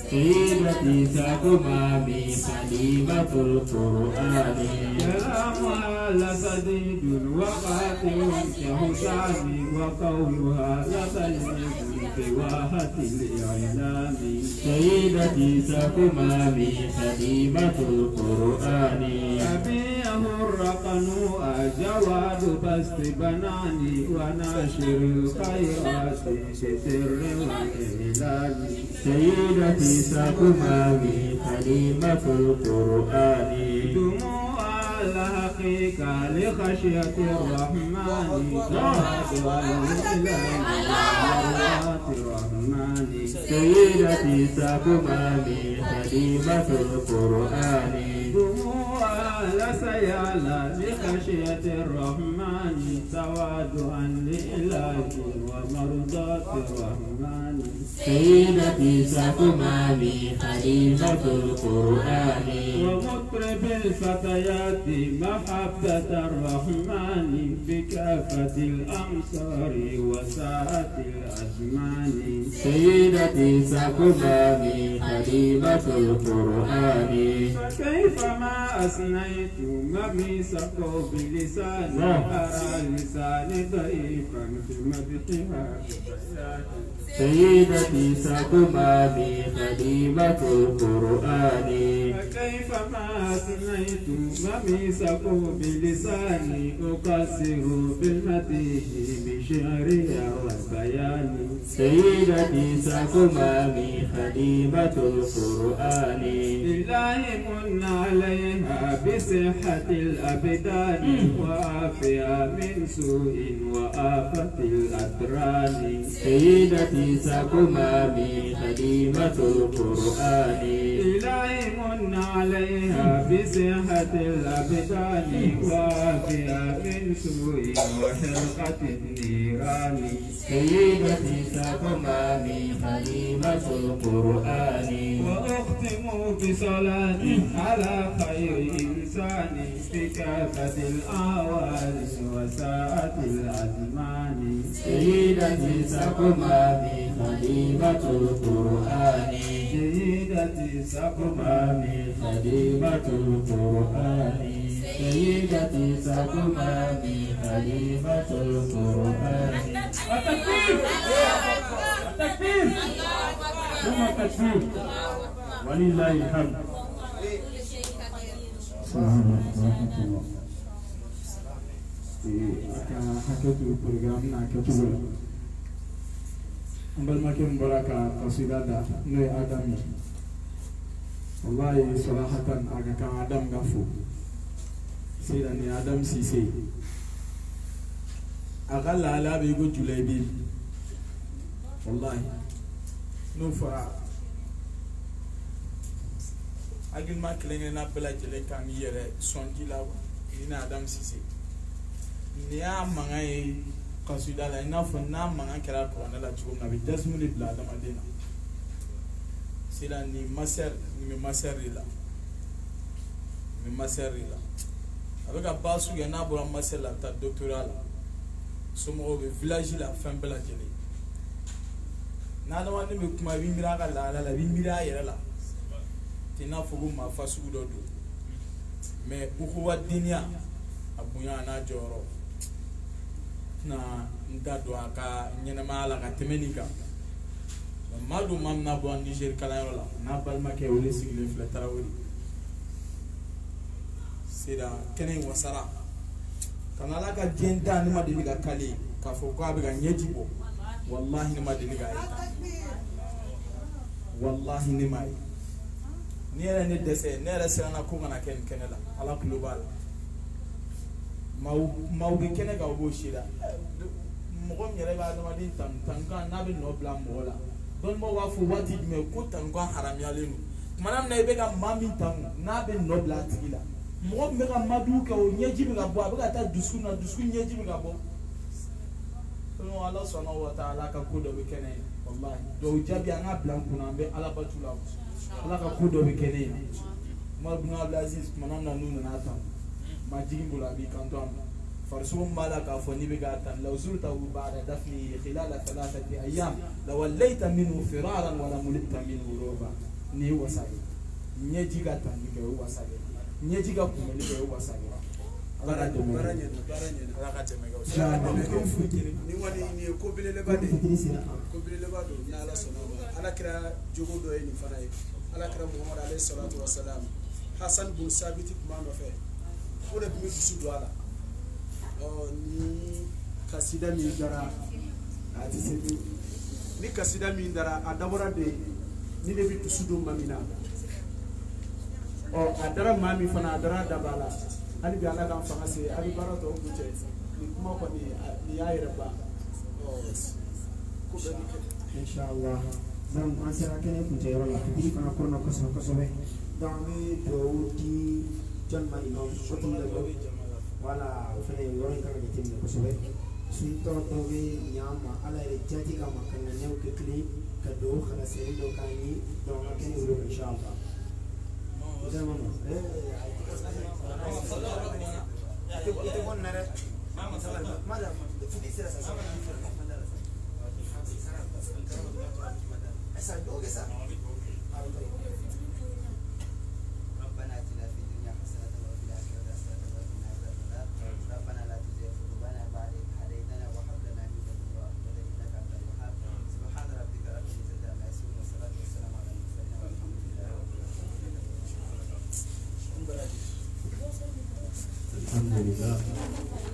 سيدتي سقمامي خديمة القرآن كلامها لسديد وقاتل كهشام وقولها لبليغ في واحة الإعلام سيدتي سقمامي خديمة القرآن أبيه الرقن جواد بسط بناني وناشر الخيرات بسر والإعلان سيدتي سقمامي خديمة القرآن دموع الحقيقة لخشية الرحمن الرحمن سيدتي سقمامي خديمة القرآن دموع لسيالة لخشية الرحمن تواضعا لله ومرضاة الرحمن سيدتي سقمامي خديمة القرآن ومطرب الفتيات محبة الرحمن بكافة الأمصار وساعة الأزمان سيدتي سقمامي خديمة القرآن فكيف ما أثنيت مميسك بلساني أرى لساني ضعيفا في مدحها سيدتي سقمامي خديمة القرآن فكيف ما أثنيت مميسك بلساني أقصر بالمديح بشعرها والبيان سيدتي سقمامي خديمة القرآن لله من عليها بصحة الأبدان وعافية من سوء وآفة الأدران سيدتي سقمامي خديمة القرآن لله من عليها بصحة الأبدان وعافية من سوء وحرقة النيران سيدتي سقمامي خديمة القرآن وأختم بصلاة على خير إنسان في كافة الأهوال وساعة الأزمان سيدتي سقمامي خديمة القرآن سيدتي سقمامي خديمة القرآن سيدتي سقمامي خديمة القرآن التكبير التكبير ثم التكبير ولله الحمد. السلام عليكم ورحمة الله. حكيت البرنامج حكيت أمبل ما كان بركة قصيدة نوي آدمي والله صراحة أنا كان آدم غفو سيدني آدم سيسي أقل على بيقول جليبين والله نوفا agilma kelen na bela jele kan yere sonji la ni na Adam Cissé ni ya manga e kasida la ina fo na manga kera ko na la chugo na bi jasmuli bla da madina sila ni maser la avec a basu ya na bora maser la ta doctoral somo be village la fin bela jele na da wani me kuma bi mira ka la bi mira yere la tina fogo ma fasu do mais uhuwa dinia abunya na joro na ndado aka nyene mala ka temenika madu mam na bo Niger kala yola na balma ke wole sigle fla tarawori sida kenen wasara kana la ka jenda ni madini ga kale ka fo ko abiga nyejibo wallahi ni madini ga wallahi ni mai ni era ni dese ne era sera na ko ngana kenela ala global mau be kene ga obo shira mo nyere ba no madi tanka na be no bla mo la don mo wa fu wati me ko tanka haram ya lenu manam na be ga mami tan na be no bla tigila mo me ga madu ka o nyeji be ga bo be ga ta dusku nyeji be ga bo no Allah subhanahu wa ta'ala ka ko do be kene wallahi do jabi anga bla kuna be ala batula ala ka ko do be kene mo ibn Abdul Aziz manam na nunu na tan ma jigin bula bi kanto am farsu malaka fo ni be gatan law zurtahu ba'da dafni khilal 3 ayyam law wallayta minhu firaran wa la mulita minhu roba ni wasali nyeji gatan ni be wasali nyeji ga ko ni be wasali ala de baranya ala ka teme ga ni wani ni ko bilele bade na ala sonaba ala kira jogo do ni fana ala kira Muhammad alayhi salatu wassalam Hassan bin Sabit kuma no fe o de bi su do ala ni kasida mi dara ati sebi ni kasida mi dara adabora de ni de bi su do mamina adara mami fana adara dabala ali bi ala kan fanga se ali barato ko ce ni kuma ko ni ya yarba ko be inshallah zan ansara kene ku je rola bi fana ko no ko be dans le do di John ma imam ko ti le wala fene lorin kan de tin ko be sun to be nyama ala re jati ka makana ne ko kli ka do khala se do kani do ma kene ulo inshallah zaman itu pun nara mana fudi sira sa esa doge sa ربنا اتنا في الدنيا حسنة وفي الآخرة حسنة وقنا عذاب النار ربنا لا تزغ قلوبنا بعد إذ هديتنا وهب لنا من لدنك رحمة إنك أنت الوهاب سبحان ربك رب العزة عما يصفون والصلاة والسلام على المرسلين والحمد لله رب العالمين. الحمد لله